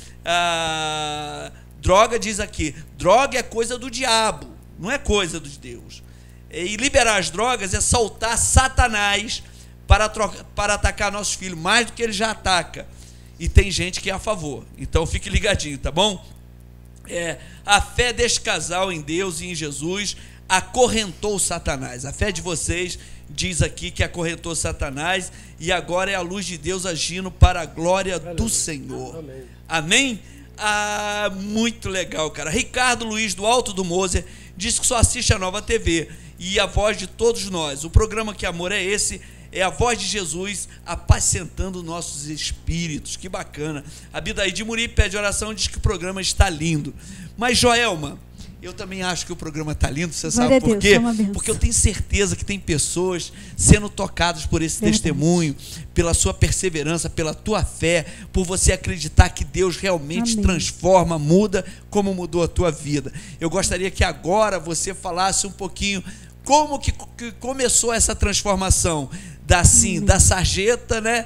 Speaker 3: A droga diz aqui, droga é coisa do diabo, não é coisa de Deus. E liberar as drogas é soltar Satanás Para, troca, para atacar nossos filhos, mais do que ele já ataca. E tem gente que é a favor. Então fique ligadinho, tá bom? É, a fé deste casal em Deus e em Jesus acorrentou Satanás. A fé de vocês diz aqui que acorrentou Satanás e agora é a luz de Deus agindo para a glória do Senhor. Amém? Amém? Ah, muito legal, cara. Ricardo Luiz do Alto do Moser diz que só assiste a Nova T V e a voz de todos nós. O programa Que Amor é Esse? É a voz de Jesus apacentando nossos espíritos. Que bacana. A Bidaí de Muri pede oração e diz que o programa está lindo. Mas, Joelma, eu também acho que o programa está lindo. Você sabe por quê? Porque eu tenho certeza que tem pessoas sendo tocadas por esse Verdade. testemunho, pela sua perseverança, pela tua fé, por você acreditar que Deus realmente Amém. transforma, muda, como mudou a tua vida. Eu gostaria que agora você falasse um pouquinho como que, que começou essa transformação da, assim, da sarjeta, né,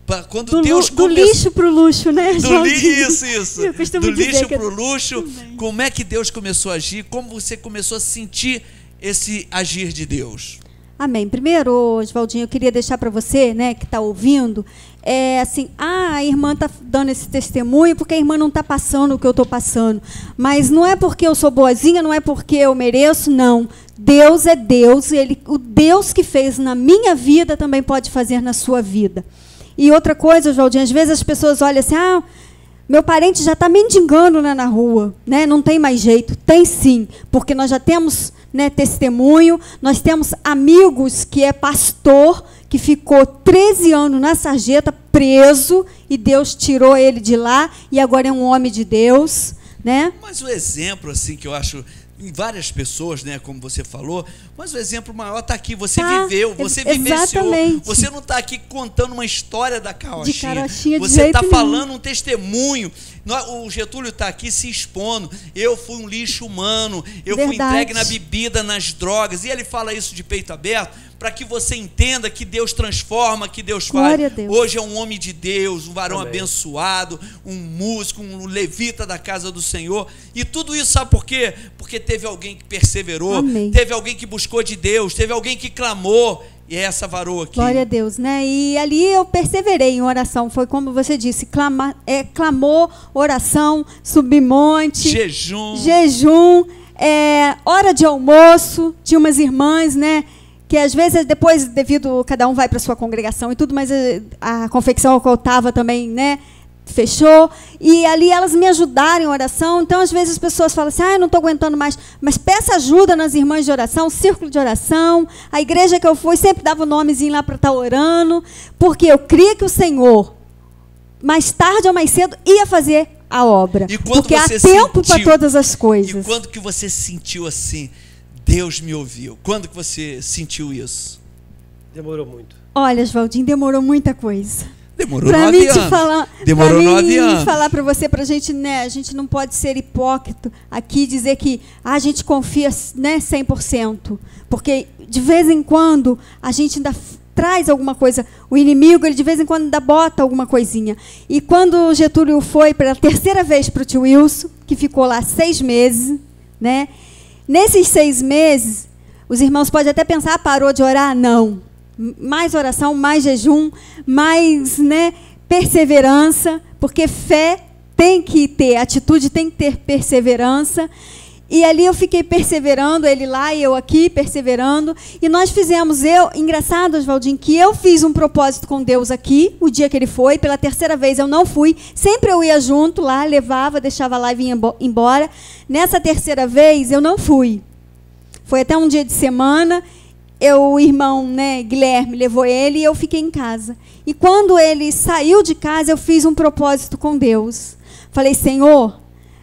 Speaker 3: Pra quando
Speaker 8: Do,
Speaker 3: Deus
Speaker 8: do
Speaker 3: come...
Speaker 8: lixo para o luxo, né,
Speaker 3: do
Speaker 8: Joãozinho?
Speaker 3: li... Isso, isso.
Speaker 8: Eu costumo
Speaker 3: Do
Speaker 8: dizer
Speaker 3: lixo
Speaker 8: que-
Speaker 3: para o luxo. Como é que Deus começou a agir? Como você começou a sentir esse agir de Deus?
Speaker 8: Amém. Primeiro, Oswaldinho, eu queria deixar para você, né, que está ouvindo, é assim, ah, a irmã está dando esse testemunho porque a irmã não está passando o que eu estou passando. Mas não é porque eu sou boazinha, não é porque eu mereço, não. Deus é Deus, ele, o Deus que fez na minha vida também pode fazer na sua vida. E outra coisa, Oswaldinho, às vezes as pessoas olham assim, ah, meu parente já está mendigando, né, na rua, né? Não tem mais jeito. Tem sim, porque nós já temos, né, testemunho, nós temos amigos que é pastor, que ficou treze anos na sarjeta, preso, e Deus tirou ele de lá, e agora é um homem de Deus, né?
Speaker 3: Mas o exemplo, assim, que eu acho... em várias pessoas, né, como você falou, mas o exemplo maior está aqui, você
Speaker 8: Tá,
Speaker 3: viveu, você
Speaker 8: ex-
Speaker 3: vivenciou,
Speaker 8: exatamente.
Speaker 3: você não está aqui contando uma história da carochinha,
Speaker 8: carochinha de
Speaker 3: você
Speaker 8: jeito
Speaker 3: está
Speaker 8: nenhum.
Speaker 3: falando um testemunho. Nó- o Getúlio está aqui se expondo, eu fui um lixo humano, eu fui
Speaker 8: Verdade.
Speaker 3: entregue na bebida, nas drogas, e ele fala isso de peito aberto, para que você entenda que Deus transforma, que Deus
Speaker 8: Glória a
Speaker 3: faz.
Speaker 8: Deus.
Speaker 3: Hoje é um homem de Deus, um varão
Speaker 7: Amém.
Speaker 3: abençoado, um músico, um levita da casa do Senhor. E tudo isso sabe por quê? Porque teve alguém que perseverou,
Speaker 8: Amém.
Speaker 3: teve alguém que buscou de Deus, teve alguém que clamou, e é essa varoa aqui.
Speaker 8: Glória a Deus, né? E ali eu perseverei em oração, foi como você disse, clama, é, clamor, oração, subir monte,
Speaker 3: Jejum.
Speaker 8: jejum, é, hora de almoço, tinha umas irmãs, né? Que às vezes depois, devido, cada um vai para sua congregação e tudo, mas eh, a confecção que eu estava também, né? Fechou, e ali elas me ajudaram em oração. Então às vezes as pessoas falam assim, ah, eu não estou aguentando mais, mas peça ajuda nas irmãs de oração, círculo de oração, a igreja que eu fui sempre dava o um nomezinho lá para estar orando, porque eu cria que o Senhor, mais tarde ou mais cedo, ia fazer a obra,
Speaker 3: E quando
Speaker 8: porque há
Speaker 3: você
Speaker 8: tempo para
Speaker 3: sentiu-
Speaker 8: todas as
Speaker 3: E
Speaker 8: coisas.
Speaker 3: quando que você sentiu assim, Deus me ouviu? Quando que você sentiu isso?
Speaker 7: Demorou muito.
Speaker 8: Olha, Oswaldinho, demorou muita coisa.
Speaker 3: Demorou
Speaker 8: Para
Speaker 3: nove
Speaker 8: mim te
Speaker 3: anos.
Speaker 8: falar,
Speaker 3: Demorou
Speaker 8: pra
Speaker 3: nove
Speaker 8: mim
Speaker 3: anos.
Speaker 8: falar para você, para a gente, né, a gente não pode ser hipócrita aqui e dizer que ah, a gente confia, né, cem por cento, porque de vez em quando a gente ainda f- traz alguma coisa, o inimigo, ele de vez em quando ainda bota alguma coisinha. E quando o Getúlio foi pela terceira vez para o tio Wilson, que ficou lá seis meses, né, nesses seis meses, os irmãos podem até pensar, ah, parou de orar? Não. Mais oração, mais jejum, mais, né, perseverança, porque fé tem que ter, atitude tem que ter perseverança. E ali eu fiquei perseverando, ele lá e eu aqui perseverando. E nós fizemos, eu, engraçado, Oswaldinho, que eu fiz um propósito com Deus aqui, o dia que ele foi. Pela terceira vez eu não fui. Sempre eu ia junto lá, levava, deixava lá e vinha embo- embora. Nessa terceira vez eu não fui. Foi até um dia de semana. Eu, o irmão, né, Guilherme levou ele e eu fiquei em casa. E quando ele saiu de casa, eu fiz um propósito com Deus. Falei, Senhor,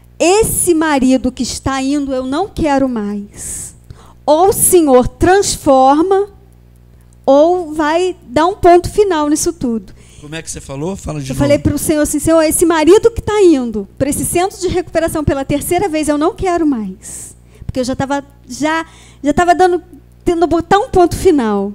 Speaker 8: esse marido que está indo, eu não quero mais. Ou o Senhor transforma, ou vai dar um ponto final nisso tudo.
Speaker 3: Como é que você falou? Fala de
Speaker 8: Eu
Speaker 3: novo.
Speaker 8: falei para o Senhor assim, Senhor, esse marido que está indo para esse centro de recuperação pela terceira vez, eu não quero mais. Porque eu já estava já, já tava dando, tendo botar um ponto final.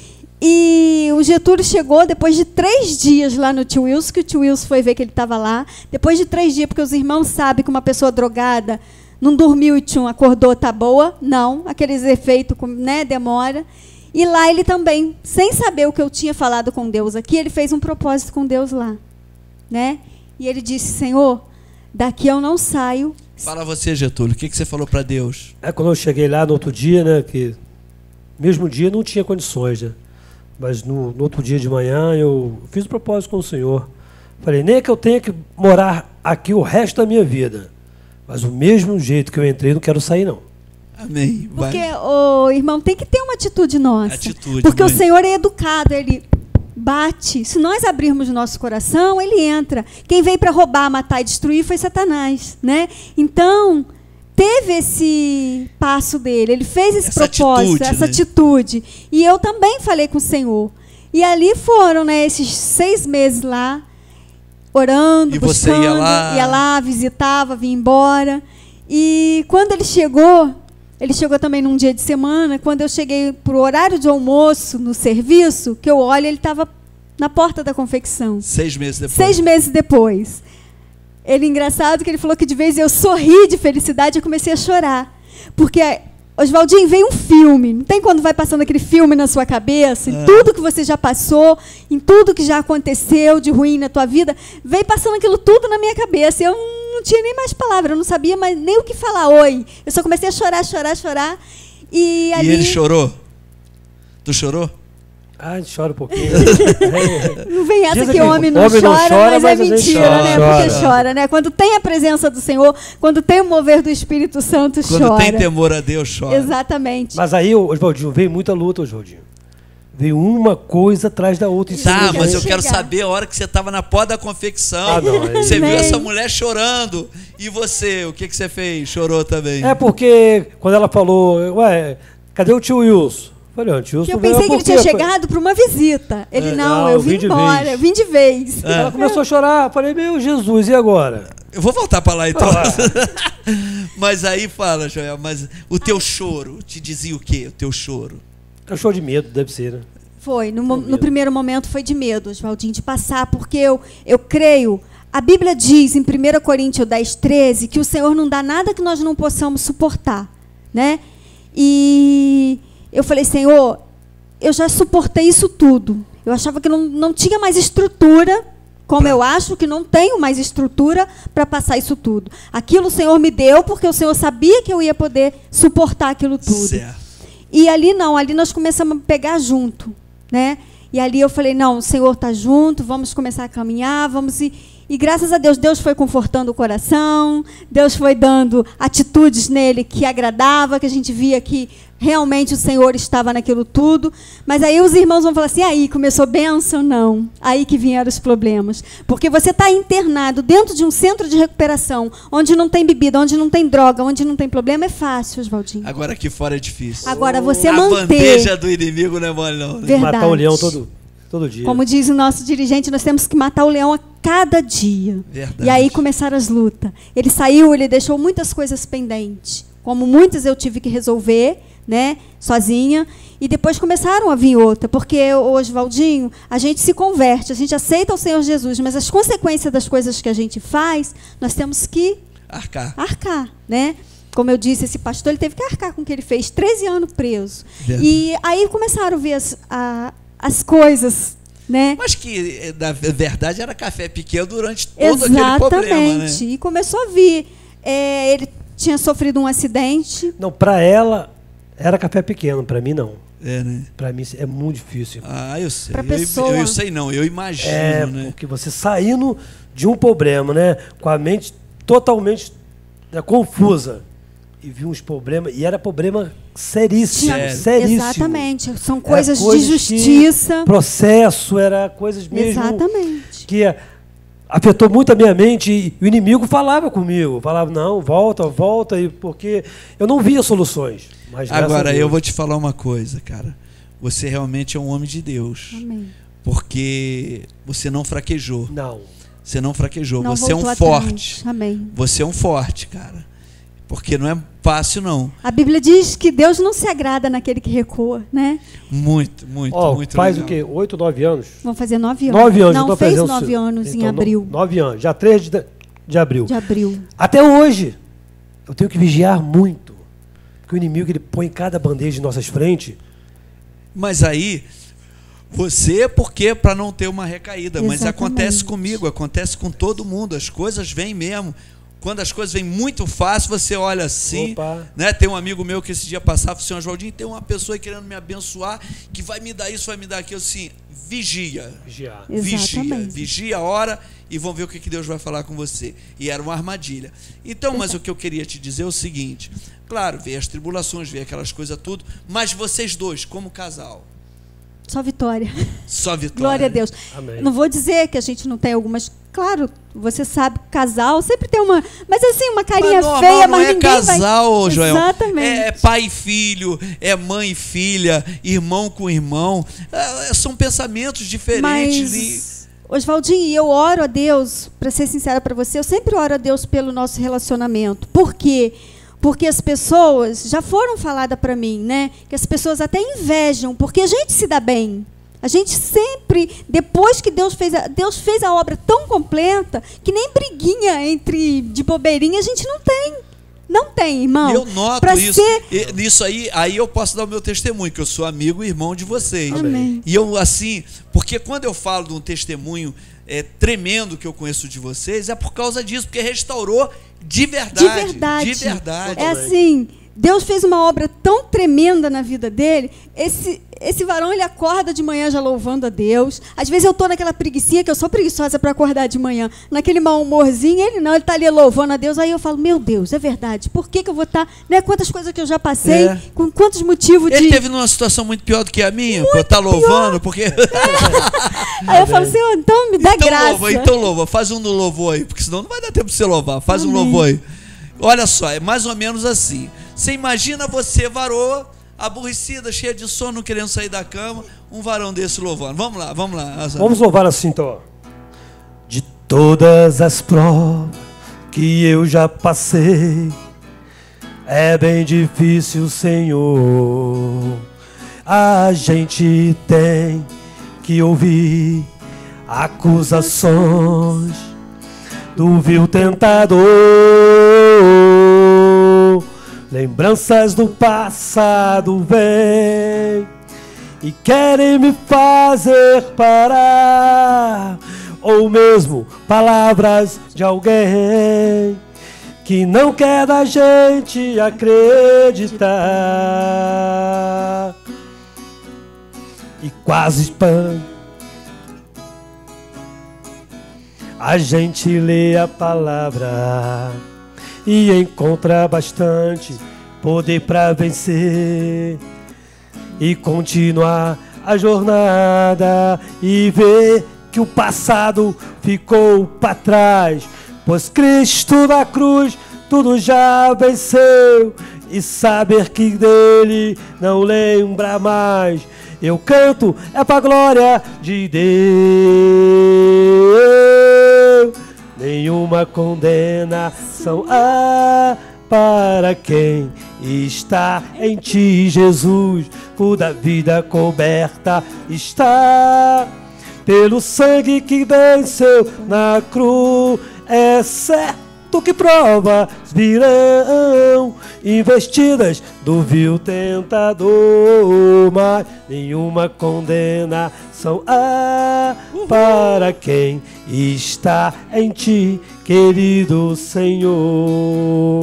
Speaker 8: E o Getúlio chegou depois de três dias lá no tio Wilson, que o tio Wilson foi ver que ele estava lá. Depois de três dias, porque os irmãos sabem que uma pessoa drogada não dormiu e tchum, acordou, tá boa. Não, aqueles efeitos, né, demora. E lá ele também, sem saber o que eu tinha falado com Deus aqui, ele fez um propósito com Deus lá, né? E ele disse, Senhor, daqui eu não saio.
Speaker 3: Fala você, Getúlio, o que, que você falou para Deus?
Speaker 7: É quando eu cheguei lá no outro dia, né, que mesmo dia não tinha condições, né? Mas no, no outro dia de manhã eu fiz um propósito com o Senhor. Falei, nem é que eu tenha que morar aqui o resto da minha vida, mas o mesmo jeito que eu entrei, não quero sair, não.
Speaker 3: Amém. Vai.
Speaker 8: Porque, ô, irmão, tem que ter uma atitude nossa.
Speaker 3: Atitude,
Speaker 8: porque
Speaker 3: muito.
Speaker 8: o Senhor é educado, ele bate. Se nós abrirmos o nosso coração, ele entra. Quem veio para roubar, matar e destruir foi Satanás, né? Então, teve esse passo dele, ele fez esse
Speaker 3: Essa
Speaker 8: propósito,
Speaker 3: atitude,
Speaker 8: essa
Speaker 3: né?
Speaker 8: atitude. E eu também falei com o Senhor. E ali foram, né, esses seis meses lá, orando,
Speaker 3: E você
Speaker 8: buscando,
Speaker 3: ia lá?
Speaker 8: ia lá, visitava, vinha embora. E quando ele chegou, ele chegou também num dia de semana, quando eu cheguei para o horário de almoço no serviço, que eu olho, ele estava na porta da confecção.
Speaker 3: Seis meses depois.
Speaker 8: Seis meses depois. Ele, engraçado, que ele falou que de vez eu sorri de felicidade e comecei a chorar. Porque, Oswaldinho, veio um filme. Não tem quando vai passando aquele filme na sua cabeça, em
Speaker 3: Ah.
Speaker 8: tudo que você já passou, em tudo que já aconteceu de ruim na tua vida. Veio passando aquilo tudo na minha cabeça. Eu não tinha nem mais palavra, eu não sabia mais nem o que falar. Oi. Eu só comecei a chorar, chorar, chorar. E, ali...
Speaker 3: E ele chorou? Tu chorou?
Speaker 7: Ah, a gente chora um pouquinho.
Speaker 8: Não vem essa
Speaker 7: Dizem
Speaker 8: que
Speaker 7: que
Speaker 8: homem não
Speaker 7: homem
Speaker 8: chora,
Speaker 7: não chora,
Speaker 8: mas,
Speaker 7: mas
Speaker 8: é
Speaker 7: a gente
Speaker 8: mentira,
Speaker 7: chora.
Speaker 8: né?
Speaker 7: Chora.
Speaker 8: Porque chora, né? Quando tem a presença do Senhor, quando tem o mover do Espírito Santo,
Speaker 3: Quando
Speaker 8: chora.
Speaker 3: tem temor a Deus, chora.
Speaker 8: Exatamente.
Speaker 7: Mas aí, Oswaldinho, veio muita luta, Oswaldinho. Veio uma coisa atrás da outra. Em cima
Speaker 3: Tá,
Speaker 7: da
Speaker 3: mas eu
Speaker 7: gente.
Speaker 3: quero
Speaker 8: chegar.
Speaker 3: saber a hora que você estava na porta da confecção.
Speaker 7: Ah, não, aí-
Speaker 3: Você viu
Speaker 8: Nem.
Speaker 3: essa mulher chorando. E você, o que, que você fez? Chorou também?
Speaker 7: É porque quando ela falou, ué, cadê o tio Wilson? Eu falei, ó, o tio
Speaker 8: Que
Speaker 7: Wilson
Speaker 8: eu
Speaker 7: veio
Speaker 8: pensei que ele
Speaker 7: por quê?
Speaker 8: tinha chegado para uma visita. Ele,
Speaker 7: É,
Speaker 8: não,
Speaker 7: não,
Speaker 8: eu
Speaker 7: eu
Speaker 8: vim,
Speaker 7: vim de
Speaker 8: embora,
Speaker 7: vez.
Speaker 8: eu vim de vez.
Speaker 7: Ela começou a chorar. Eu falei, meu Jesus, e agora?
Speaker 3: Eu vou voltar para lá então.
Speaker 7: Ah.
Speaker 3: Mas aí fala, Joel, mas o teu choro te dizia o quê? O teu choro?
Speaker 7: Eu choro de medo, deve ser, né?
Speaker 8: Foi, no, mo-
Speaker 7: Com
Speaker 8: no
Speaker 7: medo.
Speaker 8: primeiro momento foi de medo, Oswaldinho, de passar, porque eu, eu creio, a Bíblia diz em primeira Coríntios dez, treze, que o Senhor não dá nada que nós não possamos suportar, né? E eu falei, Senhor, eu já suportei isso tudo. Eu achava que não, não tinha mais estrutura, como eu acho que não tenho mais estrutura para passar isso tudo. Aquilo o Senhor me deu porque o Senhor sabia que eu ia poder suportar aquilo tudo.
Speaker 3: Certo.
Speaker 8: E ali não, ali nós começamos a pegar junto, né? E ali eu falei, não, o Senhor está junto, vamos começar a caminhar, vamos ir. E graças a Deus, Deus foi confortando o coração, Deus foi dando atitudes nele que agradava, que a gente via que realmente o Senhor estava naquilo tudo. Mas aí os irmãos vão falar assim, aí, começou bênção? Não. Aí que vieram os problemas. Porque você está internado dentro de um centro de recuperação, onde não tem bebida, onde não tem droga, onde não tem problema, é fácil, Oswaldinho.
Speaker 3: Agora aqui fora é difícil.
Speaker 8: Agora, você
Speaker 3: a
Speaker 8: manter...
Speaker 3: bandeja do inimigo não é mole não. Né?
Speaker 8: Verdade.
Speaker 7: Matar o leão todo, todo dia.
Speaker 8: Como diz o nosso dirigente, nós temos que matar o leão a cada dia.
Speaker 3: Verdade.
Speaker 8: E aí começaram as lutas. Ele saiu, ele deixou muitas coisas pendentes. Como muitas eu tive que resolver, né, sozinha. E depois começaram a vir outra. Porque, Oswaldinho, a gente se converte, a gente aceita o Senhor Jesus, mas as consequências das coisas que a gente faz, nós temos que
Speaker 3: Arcar.
Speaker 8: arcar, né? Como eu disse, esse pastor ele teve que arcar com o que ele fez, treze anos preso.
Speaker 3: Verdade.
Speaker 8: E aí começaram a ver as, a, as coisas, né?
Speaker 3: Mas que, na verdade, era café pequeno durante todo aquele problema, né?
Speaker 8: Exatamente. E começou a vir. É, ele tinha sofrido um acidente.
Speaker 7: Não, pra ela era café pequeno, pra mim não.
Speaker 3: É, né?
Speaker 7: Pra mim é muito difícil.
Speaker 3: Ah, eu sei.
Speaker 8: Pra
Speaker 3: Eu,
Speaker 8: pessoa.
Speaker 3: eu, eu sei não, eu imagino,
Speaker 7: É,
Speaker 3: né?
Speaker 7: porque você saindo de um problema, né, com a mente totalmente, né, confusa, e viu uns problemas, e era problema seríssimo,
Speaker 3: Sério.
Speaker 7: seríssimo.
Speaker 8: Exatamente. São
Speaker 7: Era
Speaker 8: coisas, de
Speaker 7: que-
Speaker 8: justiça.
Speaker 7: processo, era coisas mesmo
Speaker 8: Exatamente.
Speaker 7: que afetou muito a minha mente, e o inimigo falava comigo, falava, não, volta, volta, e porque eu não via soluções. Mas, graças a
Speaker 3: Agora,
Speaker 7: Deus.
Speaker 3: eu vou te falar uma coisa, cara. Você realmente é um homem de Deus.
Speaker 8: Amém.
Speaker 3: Porque você não fraquejou.
Speaker 7: Não.
Speaker 3: Você não fraquejou.
Speaker 8: Não
Speaker 3: você é um
Speaker 8: voltou atrás.
Speaker 3: forte.
Speaker 8: Amém.
Speaker 3: Você é um forte, cara. Porque não é fácil, não.
Speaker 8: A Bíblia diz que Deus não se agrada naquele que recua, né?
Speaker 3: Muito, muito,
Speaker 7: Ó,
Speaker 3: muito
Speaker 7: faz
Speaker 3: legal.
Speaker 7: o quê? Oito, nove anos?
Speaker 8: Vão fazer nove anos.
Speaker 7: Nove anos. eu
Speaker 8: Não,
Speaker 7: tô
Speaker 8: fez
Speaker 7: fazendo
Speaker 8: nove
Speaker 7: isso.
Speaker 8: anos em
Speaker 7: Então, no-
Speaker 8: abril.
Speaker 7: Nove anos. Já três de, de abril.
Speaker 8: De abril.
Speaker 7: Até hoje, eu tenho que vigiar muito. Porque o inimigo ele põe cada bandeja em nossas frentes.
Speaker 3: Mas aí, você, porque para não ter uma recaída. Mas
Speaker 8: Exatamente.
Speaker 3: acontece comigo, acontece com todo mundo. As coisas vêm mesmo. Quando as coisas vêm muito fácil, você olha assim,
Speaker 7: Opa.
Speaker 3: né? Tem um amigo meu que esse dia passava, falou assim, Oswaldinho, tem uma pessoa querendo me abençoar, que vai me dar isso, vai me dar aquilo, assim, vigia.
Speaker 7: Vigiar.
Speaker 3: Vigia,
Speaker 8: Exatamente.
Speaker 3: vigia a hora e vão ver o que que Deus vai falar com você. E era uma armadilha. Então, mas o que eu queria te dizer é o seguinte, claro, veio as tribulações, veio aquelas coisas tudo, mas vocês dois, como casal,
Speaker 8: Só vitória.
Speaker 3: só vitória.
Speaker 8: Glória a Deus.
Speaker 7: Amém.
Speaker 8: Não vou dizer que a gente não tem algumas. Claro, você sabe, casal sempre tem uma. Mas assim, uma carinha
Speaker 3: Mas normal,
Speaker 8: feia,
Speaker 3: não
Speaker 8: mas
Speaker 3: é
Speaker 8: ninguém
Speaker 3: casal,
Speaker 8: vai.
Speaker 3: Joel.
Speaker 8: Exatamente.
Speaker 3: É pai e filho, é mãe e filha, irmão com irmão. É, são pensamentos diferentes.
Speaker 8: Mas, Oswaldinho, eu oro a Deus, para ser sincera para você, eu sempre oro a Deus pelo nosso relacionamento. Por quê? Porque as pessoas já foram faladas para mim, né? Que as pessoas até invejam, porque a gente se dá bem. A gente sempre, depois que Deus fez a, Deus fez a obra tão completa, que nem briguinha entre de bobeirinha a gente não tem. Não tem, irmão.
Speaker 3: Eu noto
Speaker 8: pra
Speaker 3: isso.
Speaker 8: Ser...
Speaker 3: E, nisso aí, aí eu posso dar o meu testemunho, que eu sou amigo e irmão de vocês.
Speaker 8: Amém.
Speaker 3: E eu, assim, porque quando eu falo de um testemunho é, tremendo que eu conheço de vocês, é por causa disso, porque restaurou de verdade.
Speaker 8: De verdade.
Speaker 3: De verdade.
Speaker 8: É assim, Deus fez uma obra tão tremenda na vida dele. Esse, esse varão, ele acorda de manhã já louvando a Deus. Às vezes eu estou naquela preguicinha, que eu sou preguiçosa para acordar de manhã, naquele mau humorzinho, ele não, ele está ali louvando a Deus. Aí eu falo, meu Deus, é verdade. Por que, que eu vou estar, tá, né? Quantas coisas que eu já passei,
Speaker 3: é.
Speaker 8: com quantos motivos
Speaker 3: ele
Speaker 8: de...
Speaker 3: Ele teve numa situação muito pior do que a minha, por estar tá louvando, porque...
Speaker 8: É. Aí eu falo, Senhor, então me dá
Speaker 3: então,
Speaker 8: graça.
Speaker 3: Louva, então louva, faz um no louvor aí, porque senão não vai dar tempo de você louvar. Faz
Speaker 8: Amém.
Speaker 3: um louvor aí. Olha só, é mais ou menos assim. Você imagina você, varoa, aborrecida, cheia de sono, querendo sair da cama, um varão desse louvando. Vamos lá, vamos lá.
Speaker 7: Vamos louvar assim, então. De todas as provas que eu já passei, é bem difícil, Senhor. A gente tem que ouvir acusações do vil tentador, lembranças do passado vêm e querem me fazer parar, ou mesmo palavras de alguém que não quer da gente acreditar. E quase espanto a gente lê a palavra e encontra bastante poder para vencer e continuar a jornada e ver que o passado ficou para trás, pois Cristo na cruz tudo já venceu, e saber que dele não lembra mais. Eu canto é pra glória de Deus, nenhuma condenação há para quem está em ti, Jesus. Toda vida coberta está pelo sangue que venceu na cruz. É certo que provas virão, investidas do vil tentador, mas nenhuma condenação há para quem está em ti, querido Senhor.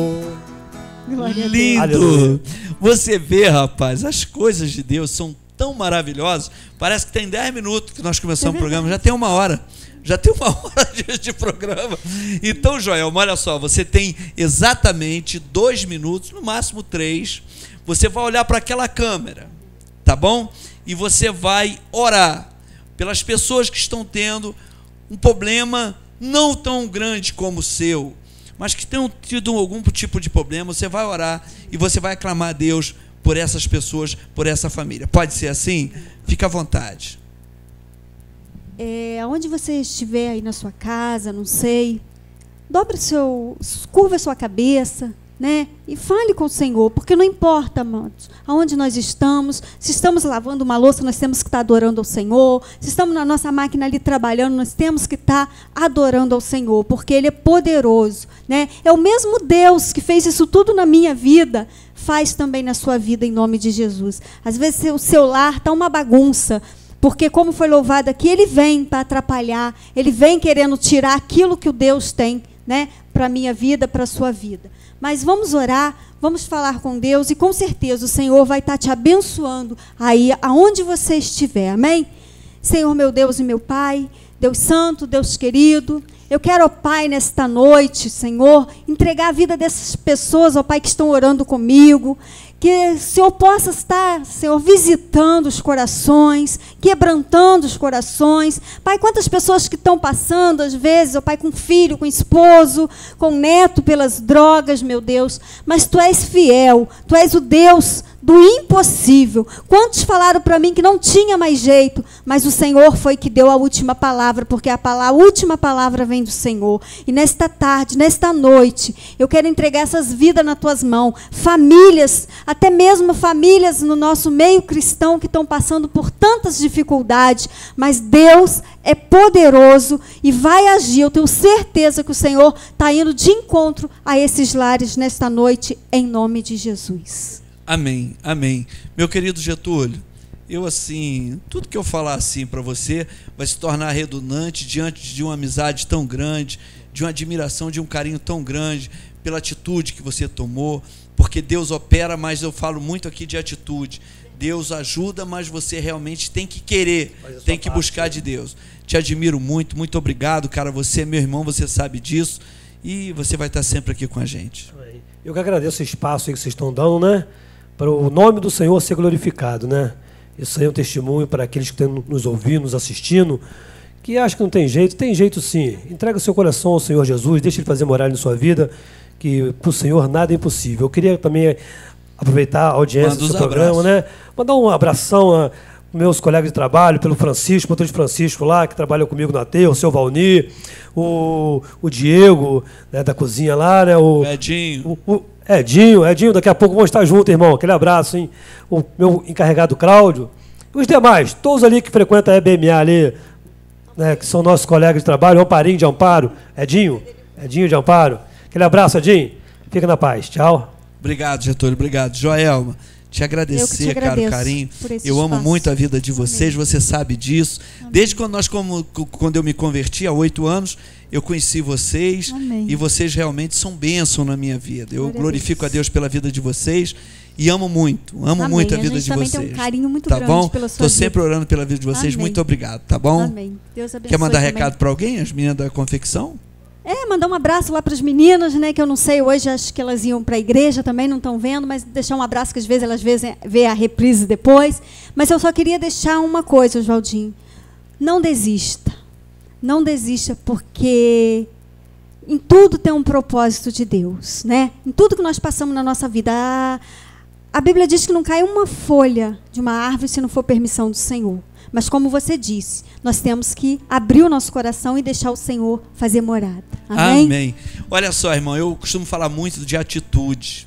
Speaker 3: Lindo! Você vê, rapaz, as coisas de Deus são tão maravilhosas. Parece que tem dez minutos que nós começamos é o programa, já tem uma hora. Já tem uma hora de, de programa. Então, Joelma, olha só, você tem exatamente dois minutos, no máximo três. Você vai olhar para aquela câmera, tá bom? E você vai orar pelas pessoas que estão tendo um problema não tão grande como o seu, mas que tenham tido algum tipo de problema. Você vai orar e você vai aclamar a Deus por essas pessoas, por essa família. Pode ser assim? Fica à vontade.
Speaker 8: É, onde você estiver aí na sua casa, não sei, dobre o seu, curva a sua cabeça, né? E fale com o Senhor, porque não importa, amados, aonde nós estamos. Se estamos lavando uma louça, nós temos que estar adorando ao Senhor. Se estamos na nossa máquina ali trabalhando, nós temos que estar adorando ao Senhor, porque Ele é poderoso, né? É o mesmo Deus que fez isso tudo na minha vida, faz também na sua vida, em nome de Jesus. Às vezes o seu lar está uma bagunça, porque, como foi louvado aqui, ele vem para atrapalhar, ele vem querendo tirar aquilo que o Deus tem, né, para a minha vida, para a sua vida. Mas vamos orar, vamos falar com Deus, e com certeza o Senhor vai estar te abençoando aí aonde você estiver, amém? Senhor, meu Deus e meu Pai, Deus Santo, Deus querido, eu quero, ó Pai, nesta noite, Senhor, entregar a vida dessas pessoas, ó Pai, que estão orando comigo, que o Senhor possa estar, Senhor, visitando os corações, quebrantando os corações. Pai, quantas pessoas que estão passando, às vezes, ó Pai, com filho, com esposo, com neto pelas drogas, meu Deus. Mas Tu és fiel, Tu és o Deus do impossível. Quantos falaram para mim que não tinha mais jeito, mas o Senhor foi que deu a última palavra, porque a, palavra, a última palavra vem do Senhor. E nesta tarde, nesta noite, eu quero entregar essas vidas nas tuas mãos. Famílias, até mesmo famílias no nosso meio cristão que estão passando por tantas dificuldades, mas Deus é poderoso e vai agir. Eu tenho certeza que o Senhor está indo de encontro a esses lares nesta noite, em nome de Jesus.
Speaker 3: Amém, amém. Meu querido Getúlio, eu assim, tudo que eu falar assim para você vai se tornar redundante diante de uma amizade tão grande, de uma admiração, de um carinho tão grande, pela atitude que você tomou, porque Deus opera, mas eu falo muito aqui de atitude. Deus ajuda, mas você realmente tem que querer, tem que buscar de Deus. Te admiro muito, muito obrigado, cara. Você é meu irmão, você sabe disso, e você vai estar sempre aqui com a gente.
Speaker 7: Eu que agradeço o espaço aí que vocês estão dando, né? Para o nome do Senhor ser glorificado, né? Isso aí é um testemunho para aqueles que estão nos ouvindo, nos assistindo, que acham que não tem jeito. Tem jeito sim. Entrega o seu coração ao Senhor Jesus, deixa Ele fazer morada na sua vida, que para o Senhor nada é impossível. Eu queria também aproveitar a audiência do seu programa, né? Mandar um abração a meus colegas de trabalho, pelo Francisco, o motorista Francisco lá, que trabalha comigo na T, o seu Valnir, o, o Diego, né, da cozinha lá, né? O
Speaker 3: Edinho.
Speaker 7: O, o Edinho, Edinho, daqui a pouco vamos estar juntos, irmão. Aquele abraço, hein? O meu encarregado Cláudio. E os demais, todos ali que frequentam a E B M A ali, né, que são nossos colegas de trabalho, o Amparinho de Amparo, Edinho, Edinho de Amparo. Aquele abraço, Edinho. Fica na paz. Tchau.
Speaker 3: Obrigado, Getúlio. Obrigado. Joelma, te agradecer,
Speaker 8: te
Speaker 3: cara, o carinho. Eu amo
Speaker 8: espaço.
Speaker 3: muito a vida de vocês,
Speaker 8: Amém.
Speaker 3: Você sabe disso.
Speaker 8: Amém.
Speaker 3: Desde quando, nós, como, quando eu me converti, há oito anos, eu conheci vocês.
Speaker 8: Amém.
Speaker 3: E vocês realmente são bênção na minha vida. Eu
Speaker 8: Glória
Speaker 3: glorifico a
Speaker 8: a
Speaker 3: Deus.
Speaker 8: Deus
Speaker 3: pela vida de vocês e amo muito, amo
Speaker 8: Amém.
Speaker 3: muito a
Speaker 8: A
Speaker 3: vida
Speaker 8: gente
Speaker 3: de
Speaker 8: também
Speaker 3: vocês.
Speaker 8: tem um carinho muito
Speaker 3: tá
Speaker 8: grande
Speaker 3: bom?
Speaker 8: pela sua
Speaker 3: Estou sempre
Speaker 8: vida.
Speaker 3: orando pela vida de vocês.
Speaker 8: Amém.
Speaker 3: Muito obrigado, tá bom?
Speaker 8: Amém. Deus abençoe.
Speaker 3: Quer mandar
Speaker 8: também.
Speaker 3: recado para alguém, as meninas da confecção?
Speaker 8: É, mandar um abraço lá para as meninas, né? Que eu não sei, hoje acho que elas iam para a igreja também, não estão vendo, mas deixar um abraço, que às vezes elas vê a reprise depois. Mas eu só queria deixar uma coisa, Oswaldinho. Não desista. Não desista, porque em tudo tem um propósito de Deus, né? Em tudo que nós passamos na nossa vida. A, a Bíblia diz que não cai uma folha de uma árvore se não for permissão do Senhor. Mas como você disse, nós temos que abrir o nosso coração e deixar o Senhor fazer morada. Amém?
Speaker 3: Amém. Olha só, irmão, eu costumo falar muito de atitude.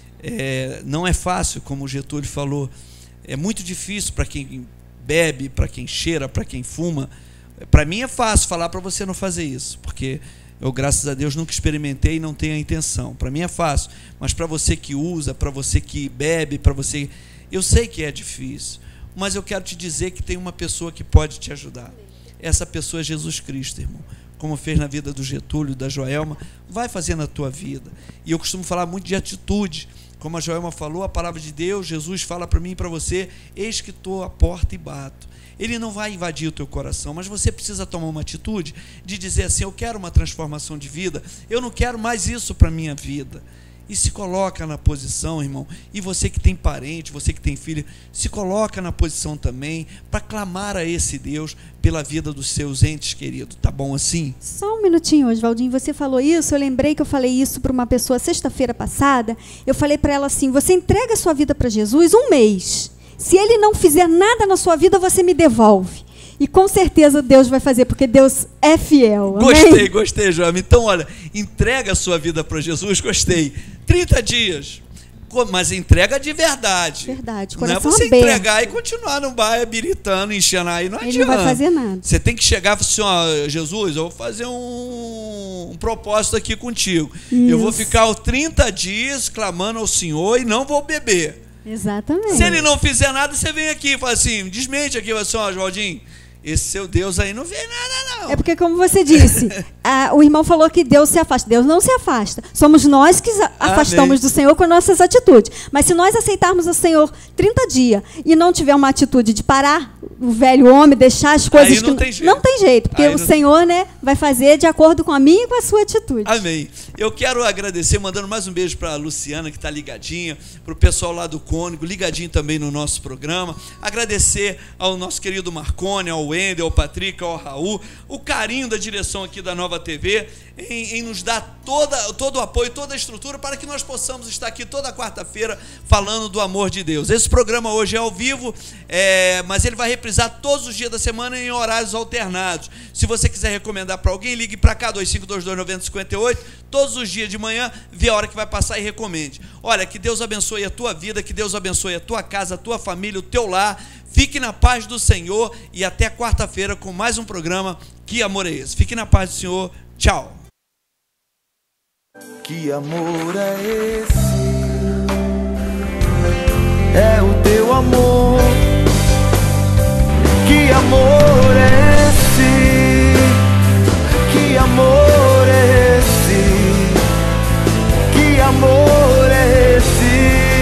Speaker 3: É, não é fácil, como o Getúlio falou. É muito difícil para quem bebe, para quem cheira, para quem fuma. Para mim é fácil falar para você não fazer isso, porque eu, graças a Deus, nunca experimentei e não tenho a intenção. Para mim é fácil, mas para você que usa, para você que bebe, para você... Eu sei que é difícil. Mas eu quero te dizer que tem uma pessoa que pode te ajudar. Essa pessoa é Jesus Cristo, irmão. Como fez na vida do Getúlio, da Joelma, vai fazer na tua vida. E eu costumo falar muito de atitude. Como a Joelma falou, a palavra de Deus, Jesus fala para mim e para você: eis que estou à porta e bato. Ele não vai invadir o teu coração, mas você precisa tomar uma atitude de dizer assim: eu quero uma transformação de vida, eu não quero mais isso para a minha vida. E se coloca na posição, irmão. E você que tem parente, você que tem filho, se coloca na posição também para clamar a esse Deus pela vida dos seus entes queridos. Tá bom assim?
Speaker 8: Só um minutinho, Oswaldinho. Você falou isso, eu lembrei que eu falei isso para uma pessoa sexta-feira passada. Eu falei para ela assim: você entrega a sua vida para Jesus um mês. Se Ele não fizer nada na sua vida, você me devolve. E com certeza Deus vai fazer, porque Deus é fiel. Amém?
Speaker 3: Gostei, gostei, João. Então, olha, entrega a sua vida para Jesus, gostei. trinta dias. Mas entrega de verdade.
Speaker 8: Verdade,
Speaker 3: não é você
Speaker 8: aberto.
Speaker 3: Entregar e continuar no bar habilitando, enchendo aí, não
Speaker 8: Ele
Speaker 3: adianta.
Speaker 8: não vai fazer nada.
Speaker 3: Você tem que chegar e falar assim: ó, Jesus, eu vou fazer um, um propósito aqui contigo.
Speaker 8: Isso.
Speaker 3: Eu vou ficar os trinta dias clamando ao Senhor e não vou beber.
Speaker 8: Exatamente.
Speaker 3: Se Ele não fizer nada, você vem aqui e fala assim, desmente aqui, fala assim: ó, Oswaldinho, esse seu Deus aí não vê nada, não.
Speaker 8: É porque, como você disse, a, o irmão falou que Deus se afasta. Deus não se afasta. Somos nós que afastamos
Speaker 3: Amém.
Speaker 8: do Senhor com nossas atitudes. Mas se nós aceitarmos o Senhor trinta dias e não tiver uma atitude de parar o velho homem, deixar as coisas
Speaker 3: Aí não
Speaker 8: que...
Speaker 3: tem jeito.
Speaker 8: Não tem jeito, porque
Speaker 3: Aí
Speaker 8: o
Speaker 3: não...
Speaker 8: Senhor, né, vai fazer de acordo com a minha e com a sua atitude.
Speaker 3: Amém. Eu quero agradecer, mandando mais um beijo para a Luciana, que está ligadinha, para o pessoal lá do Cônigo, ligadinho também no nosso programa. Agradecer ao nosso querido Marcone, ao Wendel, ao Patrick, ao Raul, o carinho da direção aqui da Nova T V, em, em nos dar toda, todo o apoio, toda a estrutura para que nós possamos estar aqui toda quarta-feira falando do amor de Deus. Esse programa hoje é ao vivo, é, mas ele vai reprisar todos os dias da semana em horários alternados. Se você quiser recomendar para alguém, ligue para cá, dois cinco dois dois, nove zero cinco oito, todos os dias de manhã, vê a hora que vai passar e recomende. Olha, que Deus abençoe a tua vida, que Deus abençoe a tua casa, a tua família, o teu lar. Fique na paz do Senhor e até quarta-feira com mais um programa Que Amor é Esse? Fique na paz do Senhor. Tchau.
Speaker 6: Que amor é esse? É o teu amor. Que amor é esse? Que amor é esse? Que amor é esse?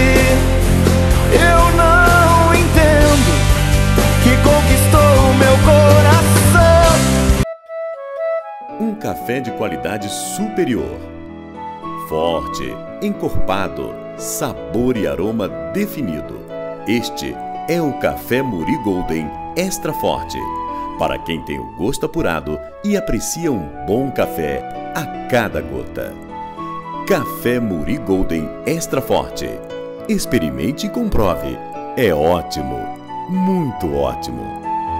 Speaker 6: Eu não entendo que conquistou meu coração.
Speaker 1: Um café de qualidade superior. Forte, encorpado, sabor e aroma definido. Este é o Café Muri Golden Extra Forte, para quem tem o gosto apurado e aprecia um bom café a cada gota. Café Muri Golden Extra Forte. Experimente e comprove. É ótimo, muito ótimo.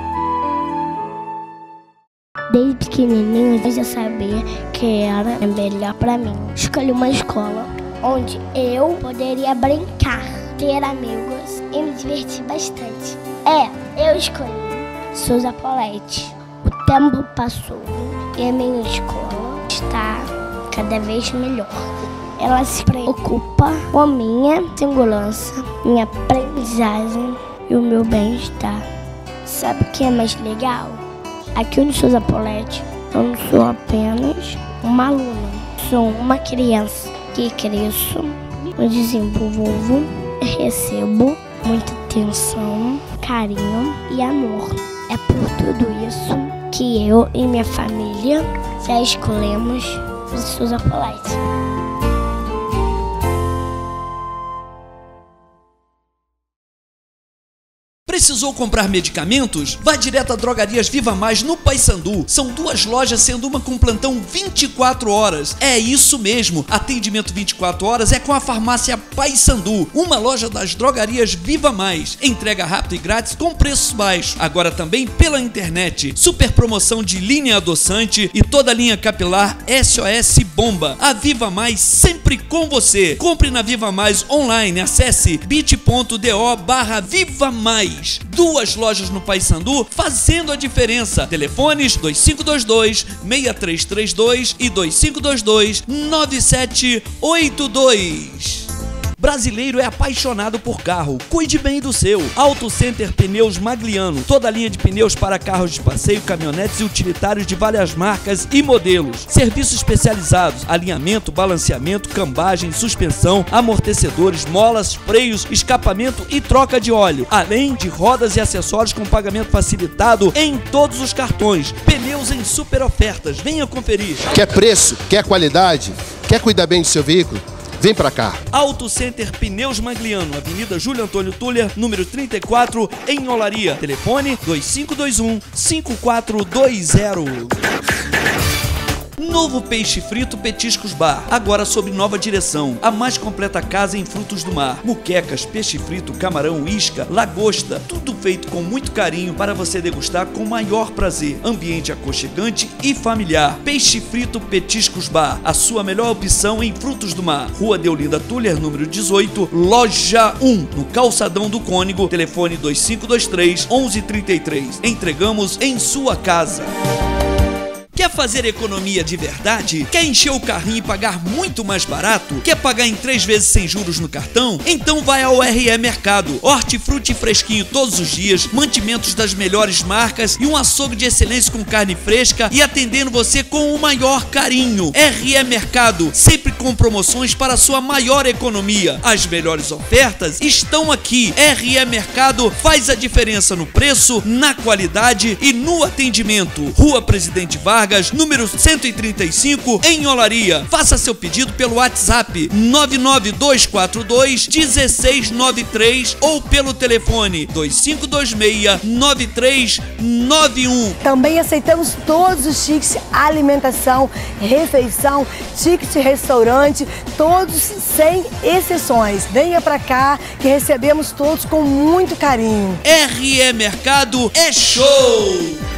Speaker 2: Desde pequenininho eu já sabia que era melhor pra mim. Escolhi uma escola onde eu poderia brincar, ter amigos e me divertir bastante. É, eu escolhi Souza Poletti. O tempo passou e a minha escola está cada vez melhor. Ela se preocupa com a minha segurança, minha aprendizagem e o meu bem-estar. Sabe o que é mais legal? Aqui no Souza Poletti, eu não sou apenas uma aluna, sou uma criança que cresço, me desenvolvo e recebo muita atenção, carinho e amor. É por tudo isso que eu e minha família já escolhemos o Souza Poletti.
Speaker 3: Precisou comprar medicamentos? Vá direto a Drogarias Viva Mais no Paissandu. São duas lojas, sendo uma com plantão vinte e quatro horas. É isso mesmo, atendimento vinte e quatro horas é com a farmácia Paissandu, uma loja das Drogarias Viva Mais. Entrega rápida e grátis com preços baixos. Agora também pela internet. Super promoção de linha adoçante e toda a linha capilar S O S Bomba. A Viva Mais sempre com você. Compre na Viva Mais online. Acesse bit.do barra Viva Mais. Duas lojas no Paissandu fazendo a diferença. Telefones dois cinco dois dois, seis três três dois e dois cinco dois dois, nove sete oito dois. Brasileiro é apaixonado por carro. Cuide bem do seu. Auto Center Pneus Magliano. Toda a linha de pneus para carros de passeio, caminhonetes e utilitários de várias marcas e modelos. Serviços especializados: alinhamento, balanceamento, cambagem, suspensão, amortecedores, molas, freios, escapamento e troca de óleo. Além de rodas e acessórios com pagamento facilitado em todos os cartões. Pneus em super ofertas. Venha conferir.
Speaker 4: Quer preço? Quer qualidade? Quer cuidar bem do seu veículo? Vem pra cá.
Speaker 3: Auto Center Pneus Magliano, Avenida Júlio Antônio Tuller, número trinta e quatro, em Olaria. Telefone dois cinco dois um, cinco quatro dois zero. Novo Peixe Frito Petiscos Bar, agora sob nova direção. A mais completa casa em frutos do mar. Muquecas, peixe frito, camarão, isca, lagosta, tudo feito com muito carinho para você degustar com maior prazer. Ambiente aconchegante e familiar. Peixe Frito Petiscos Bar, a sua melhor opção em frutos do mar. Rua Deolinda Tuller, número dezoito, loja um, no Calçadão do Cônigo. Telefone dois cinco dois três, onze trinta e três. Entregamos em sua casa. Quer fazer economia de verdade? Quer encher o carrinho e pagar muito mais barato? Quer pagar em três vezes sem juros no cartão? Então vai ao R E Mercado. Hortifruti fresquinho todos os dias, mantimentos das melhores marcas e um açougue de excelência com carne fresca e atendendo você com o maior carinho. R E Mercado, sempre com promoções para sua maior economia. As melhores ofertas estão aqui. R E Mercado faz a diferença no preço, na qualidade e no atendimento. Rua Presidente Vargas, número cento e trinta e cinco, em Olaria. Faça seu pedido pelo WhatsApp nove nove dois quatro dois um seis nove três ou pelo telefone dois cinco dois seis nove três nove um.
Speaker 5: Também aceitamos todos os tickets alimentação, refeição, ticket restaurante, todos sem exceções. Venha pra cá que recebemos todos com muito carinho.
Speaker 3: R E Mercado é show!